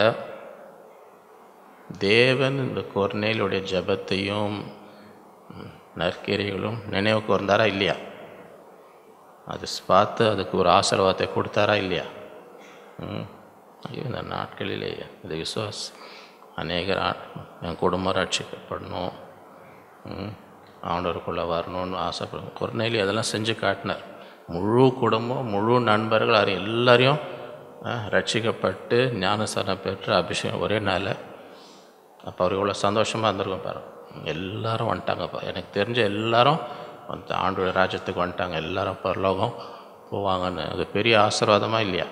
தேவன் இந்த கொர்நேலியுடைய ஜபத்தையும் நற்கிரிகளும் நினைவு கூர்ந்தாரா இல்லையா? அது பார்த்து அதுக்கு ஒரு ஆசீர்வாதத்தை கொடுத்தாரா இல்லையா? ம் ஐயோ இந்த நாட்களிலே இந்த விசுவாசம் அநேகர் என் குடும்பம் ரட்சிக்கப்படணும், ஆண்டவருக்குள்ளே வரணும்னு ஆசைப்படும். கொர்நேலி அதெல்லாம் செஞ்சு காட்டினார். முழு குடும்பம் முழு நண்பர்கள் அது எல்லாரையும் ரட்சிக்கப்பட்டு ஞானஸ்தானம் பெற்று அபிஷேகம் ஒரே நாள். அப்போ அவர் இவ்வளோ சந்தோஷமாக இருந்திருக்கும் பாரு. எல்லாரும் வந்துட்டாங்கப்பா, எனக்கு தெரிஞ்ச எல்லாரும் வந்து ஆண்டோட ராஜ்யத்துக்கு வந்துட்டாங்க, எல்லாரும் பரலோகம் போவாங்கன்னு. அது பெரிய ஆசீர்வாதமாக இல்லையா?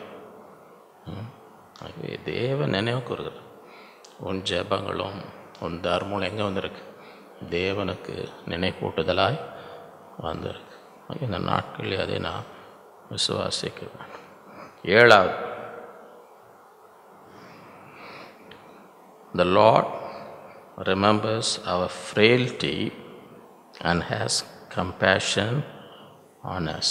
ஆகவே தேவ நினைவு கூறுகிறார். உன் ஜெபங்களும் உன் தர்மங்களும் எங்கே வந்திருக்கு? தேவனுக்கு நினைப்பூட்டுதலாய் வந்திருக்கு. இந்த நாட்களில் அதை நான் விசுவாசிக்க வேண்டும். ஏழாவது, the Lord remembers our frailty and has compassion on us.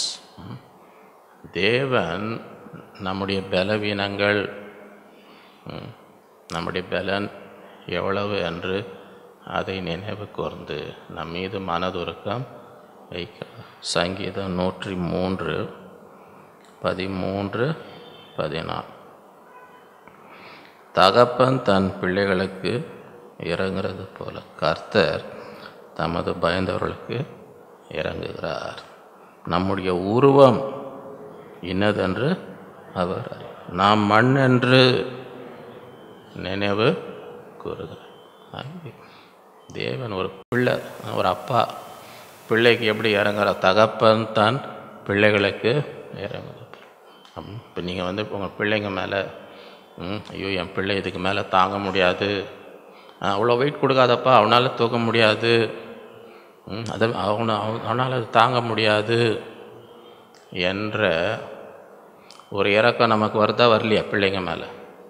தேவன் நம்முடைய பலவீனங்கள், நம்முடைய பலன் எவ்வளவு என்று அதை நினைவு கூர்ந்து நம் மீது மனதுருக்கம் வைக்கிறார். சங்கீதம் நூற்றி மூன்று பதிமூன்று பதினாறு. தகப்பன் தன் பிள்ளைகளுக்கு இறங்குறது போல கர்த்தர் தமது பயந்தவர்களுக்கு இறங்குகிறார். நம்முடைய உருவம் இன்னதென்று அவர் நாம் மண் என்று நினைவு கூறுகிறார். தேவன் ஒரு பிள்ளை, ஒரு அப்பா பிள்ளைக்கு எப்படி இறங்குற? தகப்பன் தன் பிள்ளைகளுக்கு இறங்குது. இப்போ நீங்கள் வந்து உங்கள் பிள்ளைங்க மேலே ஐயோ என் பிள்ளை இதுக்கு மேலே தாங்க முடியாது, அவ்வளோ வெயிட் கொடுக்காதப்பா, அவனால் தூக்க முடியாது, அதை அவனை அவனால் அது தாங்க முடியாது என்ற ஒரு இறக்கம் நமக்கு வருதா வரலையா? பிள்ளைங்க மேலே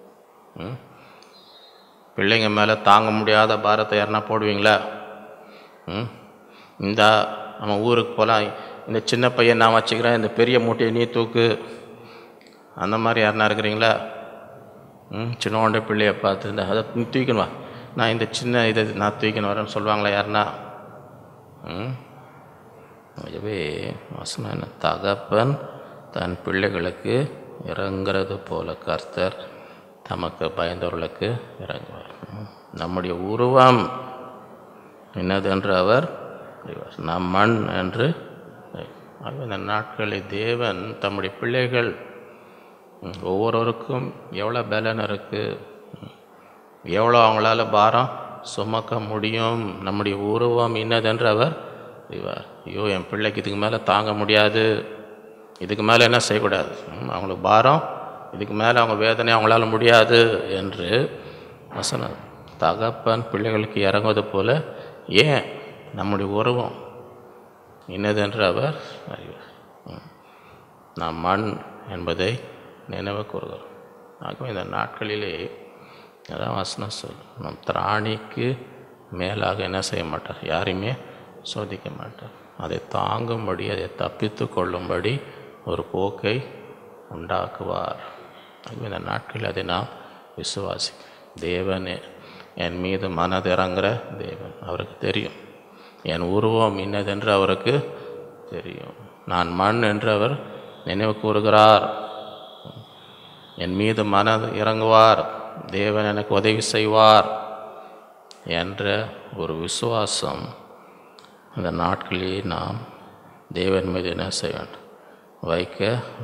பிள்ளைங்க மேலே தாங்க முடியாத பாரத்தை யாருன்னா போடுவீங்களா? ம் இந்த நம்ம ஊருக்கு போகலாம், இந்த சின்ன பையன் நான் வச்சுக்கிறேன், இந்த பெரிய மூட்டையை நீ தூக்கு, அந்த மாதிரி யாருன்னா இருக்கிறீங்களா? ம் சின்னோண்ட பிள்ளையை பார்த்து இந்த அதை தூக்கணும் வா, நான் இந்த சின்ன இதை நான் தூக்கணும் வரேன்னு சொல்லுவாங்களா யாருன்னா? ம் அதுவே வசனம் என்ன? தகப்பன் தன் பிள்ளைகளுக்கு இறங்குறது போல கர்த்தர் தமக்கு பயந்தவர்களுக்கு இறங்குவார். நம்முடைய உருவம் என்னது என்று அவர் நம் மண் என்று. இந்த நாட்களில் தேவன் தம்முடைய பிள்ளைகள் ஒவ்வொருவருக்கும் எவ்வளோ பலன் இருக்குது, எவ்வளோ அவங்களால பாரம் சுமக்க முடியும், நம்முடைய உருவம் இன்னதென்று அவர் அறிவார். ஐயோ என் பிள்ளைக்கு இதுக்கு மேலே தாங்க முடியாது, இதுக்கு மேலே என்ன செய்யக்கூடாது, அவங்களுக்கு பாரம் இதுக்கு மேலே அவங்க வேதனை அவங்களால முடியாது என்று வசனம். தகப்பன் பிள்ளைகளுக்கு இறங்குவது போல ஏன் நம்முடைய உருவம் இன்னதென்று அவர் அறிவார். நாம் மண் என்பதை நினைவு கூறுகிறோம். ஆகவே இந்த நாட்களிலே அதான் வசனம் சொல், நம் திராணிக்கு மேலாக என்ன செய்ய மாட்டார், யாரையுமே சோதிக்க மாட்டார். அதை தாங்கும்படி, அதை தப்பித்து கொள்ளும்படி ஒரு போக்கை உண்டாக்குவார். ஆகவே இந்த நாட்களில் அதை நான் விசுவாசிக்க. தேவனே என் மீது மனதிறங்குற தேவன், அவருக்கு தெரியும் என் உருவம் இன்னதென்று அவருக்கு தெரியும். நான் மண் என்று அவர் நினைவு கூறுகிறார். என் மீது மனது இறங்குவார், தேவன் எனக்கு உதவி செய்வார் என்ற ஒரு விசுவாசம் இந்த நாட்களிலே நாம் தேவன் மீது என்ன செய்ய வேண்டும், வைக்க.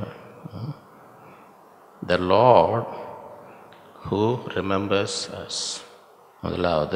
The Lord who remembers us. முதலாவது,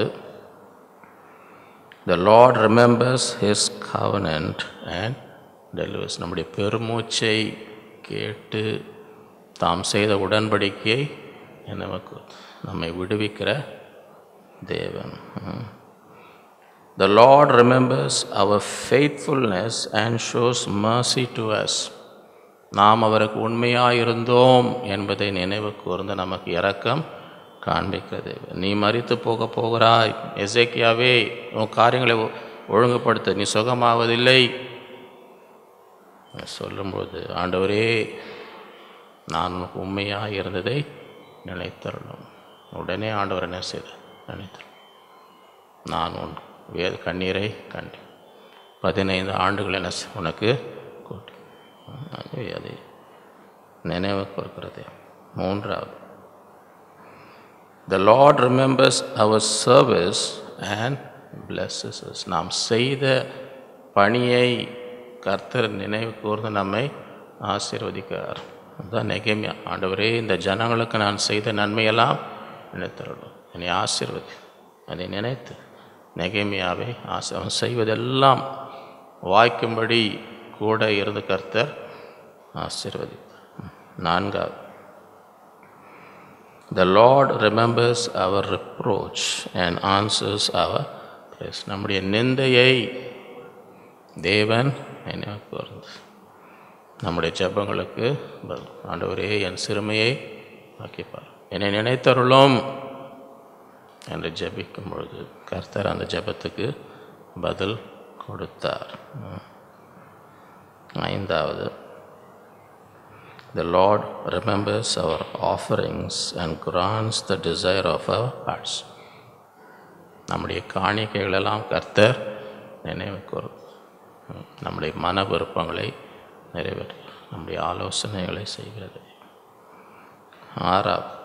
the Lord remembers his covenant and delivers. நம்முடைய பெருமூச்சை கேட்டு தாம் செய்த உடன்படிக்கையை நமக்கு நம்மை விடுவிக்கிற தேவன். The Lord remembers our faithfulness and shows mercy to us. நாம் அவருக்கு உண்மையாக இருந்தோம் என்பதை நினைவு கூர்ந்து நமக்கு இரக்கம் காண்பிக்கிறது. நீ மரித்து போக போகிறாய், எசேக்கியாவே உன் காரியங்களை ஒழுங்குபடுத்த, நீ சுகமாவதில்லை சொல்லும்போது, ஆண்டவரே நான் உனக்கு உண்மையாக இருந்ததை நினைத்தரணும். உடனே ஆண்டவர் என்ன செய்த நினைத்தரும். நான் உன் வேத கண்ணீரை கண்டு பதினைந்து ஆண்டுகள் என்ன உனக்கு கூட்டி அதை நினைவு கொடுக்கிறது. மூன்றாவது, the Lord remembers our service and blesses us. நாம் செய்த பணியை கர்த்தர் நினைவு கூர்ந்து நம்மை ஆசீர்வதிக்கிறார். அதுதான் நெகேமியா, ஆண்டவரே இந்த ஜனங்களுக்கு நான் செய்த நன்மையெல்லாம் நினைத்தரணும், என்னை ஆசீர்வதி. அதை நினைத்து நெகேமியாவை ஆசை அவன் செய்வதெல்லாம் வாய்க்கும்படி கூட இருந்து கர்த்தர் ஆசீர்வதித்தார். நான்காவது, the Lord remembers our reproach and answers our praise. நம்முடைய நிந்தையை தேவன் நினைவு கூர்ந்து நம்முடைய ஜெபங்களுக்கு பதில், ஆண்டவரே என் சிறுமையை ஆக்கிப்பார், என்னை நினைத்தருளும் என்று ஜெபிக்கும் பொழுது கர்த்தர் அந்த ஜெபத்துக்கு பதில் கொடுத்தார். ஐந்தாவது, the Lord remembers our offerings and grants the desire of our hearts. நம்முடைய காணிக்கைகளெல்லாம் கர்த்தர் நினைவு கூர்ந்து நம்முடைய மன விருப்பங்களை நிறைவேற்ற, நம்முடைய ஆலோசனைகளை செய்கிறது. ஆறாவது,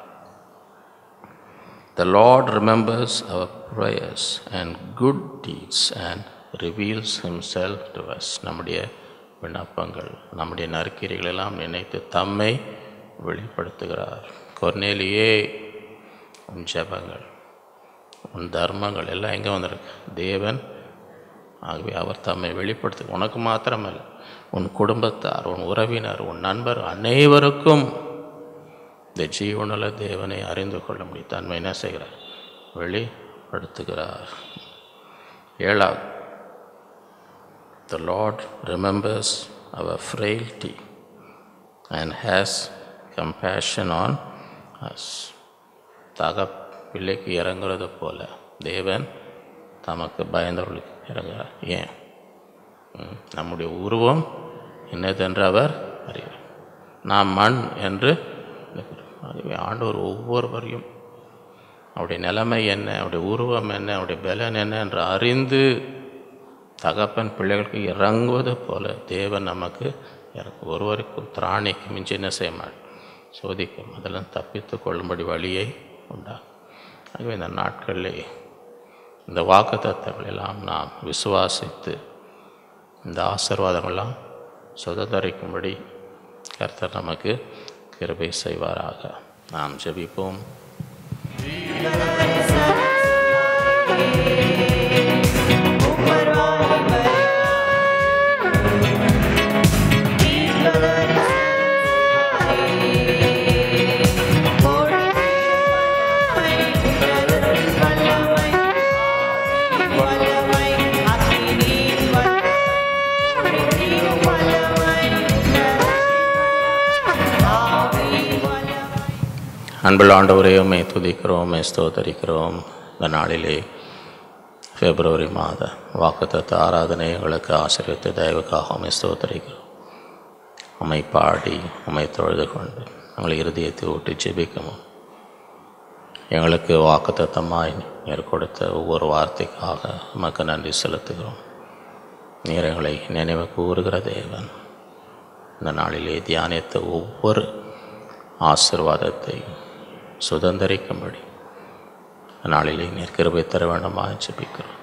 the Lord remembers our prayers and good deeds and reveals himself to us. நம்முடைய விண்ணப்பங்கள், நம்முடைய நற்கிரிகளெல்லாம் நினைத்து தம்மை வெளிப்படுத்துகிறார். கொர்நேலியே, உன் ஜெபங்கள் உன் தர்மங்கள் எல்லாம் எங்கே வந்திருக்கு? தேவன். ஆகவே அவர் தம்மை வெளிப்படுத்து, உனக்கு மாத்திரமல்ல, உன் குடும்பத்தார், உன் உறவினர், உன் நண்பர் அனைவருக்கும் இந்த ஜீவனுள்ள தேவனை அறிந்து கொள்ள முடியும். தன்மை என்ன செய்கிறார்? வெளிப்படுத்துகிறார். ஏழாவது, the Lord remembers our frailty and has compassion on us. தக பிள்ளைக்கு இறங்குறது போல தேவன் தமக்கு பயந்தவர்களுக்கு இறங்குகிறார். ஏன்? நம்முடைய உருவம் என்னதென்று அவர் அறிவார். நாம் மண் என்று. ஆகவே ஆண்டவர் ஒவ்வொருவரையும் அவருடைய நிலைமை என்ன, அவருடைய உருவம் என்ன, அவருடைய பலன் என்ன என்று அறிந்து தகப்பன் பிள்ளைகளுக்கு இறங்குவது போல தேவன் நமக்கு இறங்கும். ஒருவருக்கும் திராணிக்கு மிஞ்சி என்ன செய்ய மாட்டோம், சோதிக்கும், அதெல்லாம் தப்பித்து கொள்ளும்படி வழியை உண்டாகும். ஆகவே இந்த நாட்களிலே இந்த வாக்குத்தத்தங்கள் எல்லாம் நாம் விசுவாசித்து இந்த ஆசீர்வாதங்கள்லாம் சுதந்திரிக்கும்படி கர்த்தர் நமக்கு கிருபை செய்வாராக. நாம் ஜெபிப்போம். அன்புள்ள ஆண்டவரே, உம்மை துதிக்கிறோம், உம்மை ஸ்தோத்தரிக்கிறோம். இந்த நாளிலே பிப்ரவரி மாத வாக்குத்தத்த ஆராதனை எங்களுக்கு ஆசீர்வதித்த தயவுக்காக உம்மை ஸ்தோத்தரிக்கிறோம். உம்மை பாடி உம்மை தொழுது கொண்டு எங்களை இருதயத்தை ஊட்டி ஜெபிக்கணும். எங்களுக்கு வாக்குத்தத்தமாய் நீர் கொடுத்த ஒவ்வொரு வார்த்தைக்காக உமக்கு நன்றி செலுத்துகிறோம். நீர் எங்களை நினைவு கூறுகிற தேவன். இந்த நாளிலே தியானித்த ஒவ்வொரு ஆசீர்வாதத்தை சுதந்திரிக்கும்படி நாளிலே நீர் கிருபை தர வேண்டுமாக ஜெபிக்கிறோம்.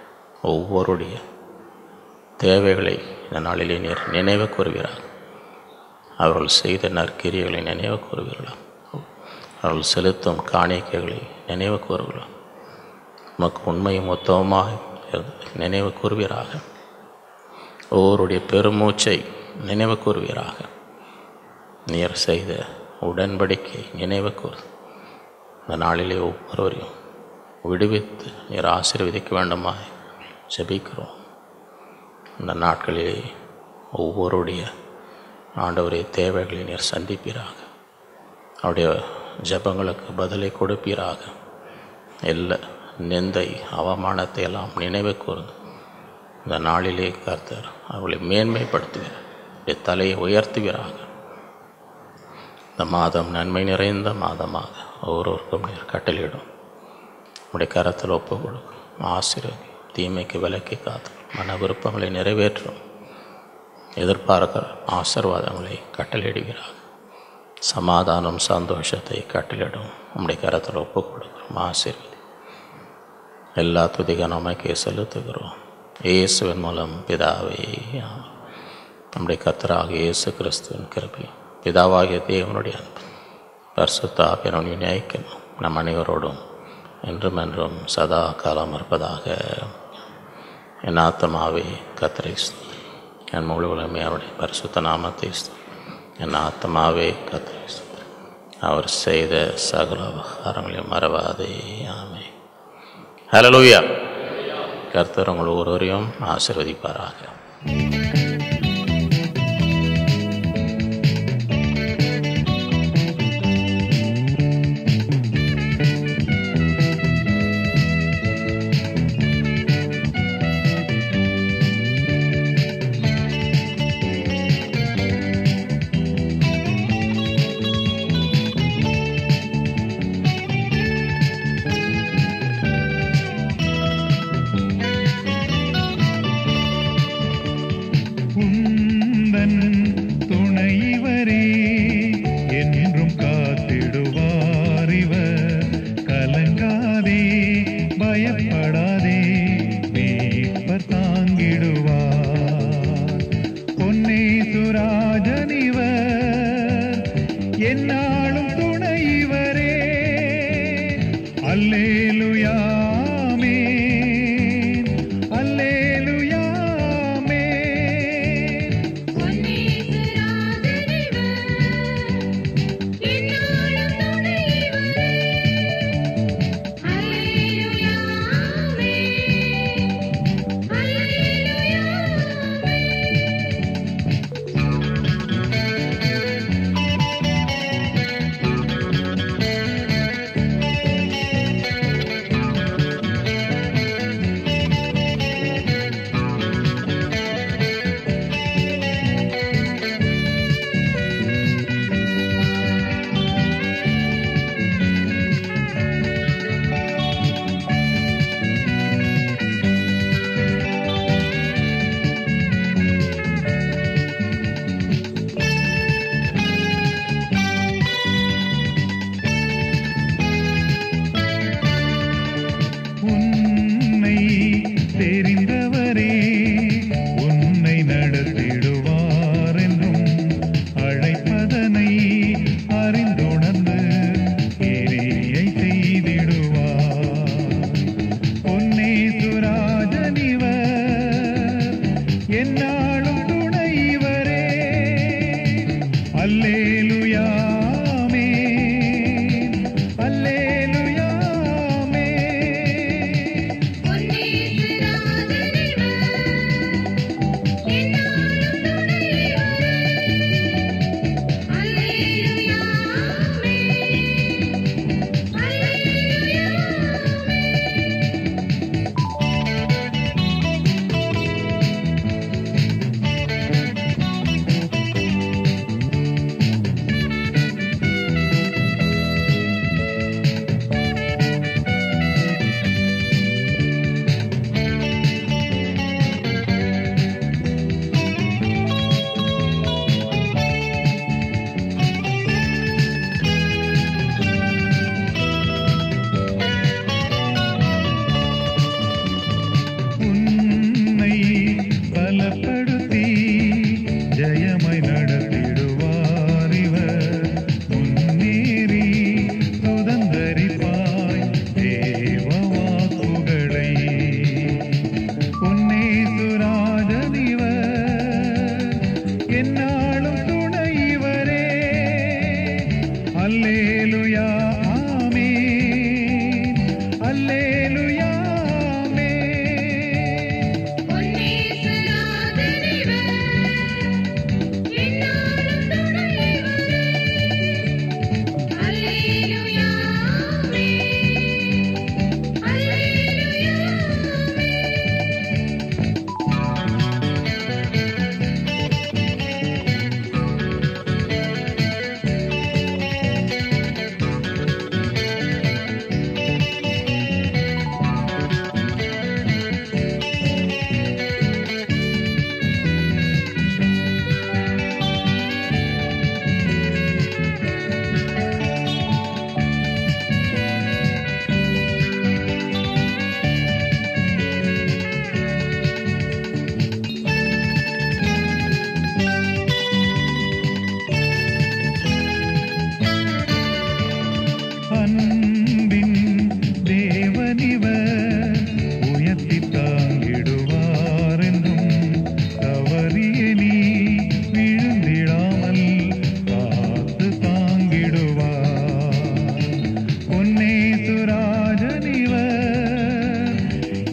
ஒவ்வொருடைய தேவைகளை இந்த நாளிலே நீர் நினைவு கூறுகிறார். அவர்கள் செய்த நற்கிரியைகளை நினைவு கூறுவீர்களா? அவர்கள் செலுத்தும் காணிக்கைகளை நினைவு கூறுவீர்களா? நமக்கு உண்மையும் மொத்தமாக நினைவு கூறுவீராக. ஒவ்வொருடைய பெருமூச்சை நினைவு கூறுவீராக. நீர் செய்த உடன்படிக்கை நினைவு கூறு. இந்த நாளிலே ஒவ்வொருவரையும் விடுவித்து நீர் ஆசீர்வதிக்க வேண்டுமாய் ஜெபிக்கிறோம். இந்த நாட்களிலே ஒவ்வொருடைய ஆண்டவருடைய தேவைகளை நீர் சந்திப்பீராக. அவருடைய ஜெபங்களுக்கு பதிலை கொடுப்பீராக. எல்லா நிந்தை அவமானத்தை எல்லாம் நினைவு கூர்ந்து இந்த நாளிலே கர்த்தர் அவர்களை மேன்மைப்படுத்துகிறார். தலையை உயர்த்துவீராக. இந்த மாதம் நன்மை நிறைந்த மாதமாக ஒவ்வொருவருக்கும் நீர் கட்டளையிடும். உடைய கரத்தில் ஒப்பு கொடுக்கும். ஆசீர்வதி, தீமைக்கு விலக்கி காத்து மன விருப்பங்களை நிறைவேற்றும். எதிர்பார்க்கிற ஆசீர்வாதங்களை கட்டளையிடுகிறார். சமாதானம் சந்தோஷத்தை கட்டளையிடும். உம்முடைய கரத்தில் ஒப்பு கொடுக்கிறோம். ஆசீர்வதி. எல்லா துதிக நமக்கே செலுத்துகிறோம். இயேசுவின் மூலம் பிதாவே. நம்முடைய கர்த்தராக இயேசு கிறிஸ்துவின் கிருபை, பிதாவாகிய தேவனுடைய அன்பு, பரிசுத்த ஆவியானவருடைய ஐக்கியமும் நம் அனைவரோடும் என்றும் என்றும் சதா காலம் இருப்பதாக. என் ஆத்மாவே கர்த்தரை ஸ்தோத்திரி. என் முழு உலகமே அவருடைய பரிசுத்த நாமத்தை ஸ்தோத்திரி. என் ஆத்மாவே கர்த்தரை ஸ்தோத்திரி. அவர் செய்த சகல உபகாரங்களையும் மறவாதே. ஆமென். ஹல்லேலூயா. கர்த்தர் உங்கள் ஒவ்வொருவரையும் ஆசீர்வதிப்பாராக.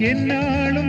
என்னாலும்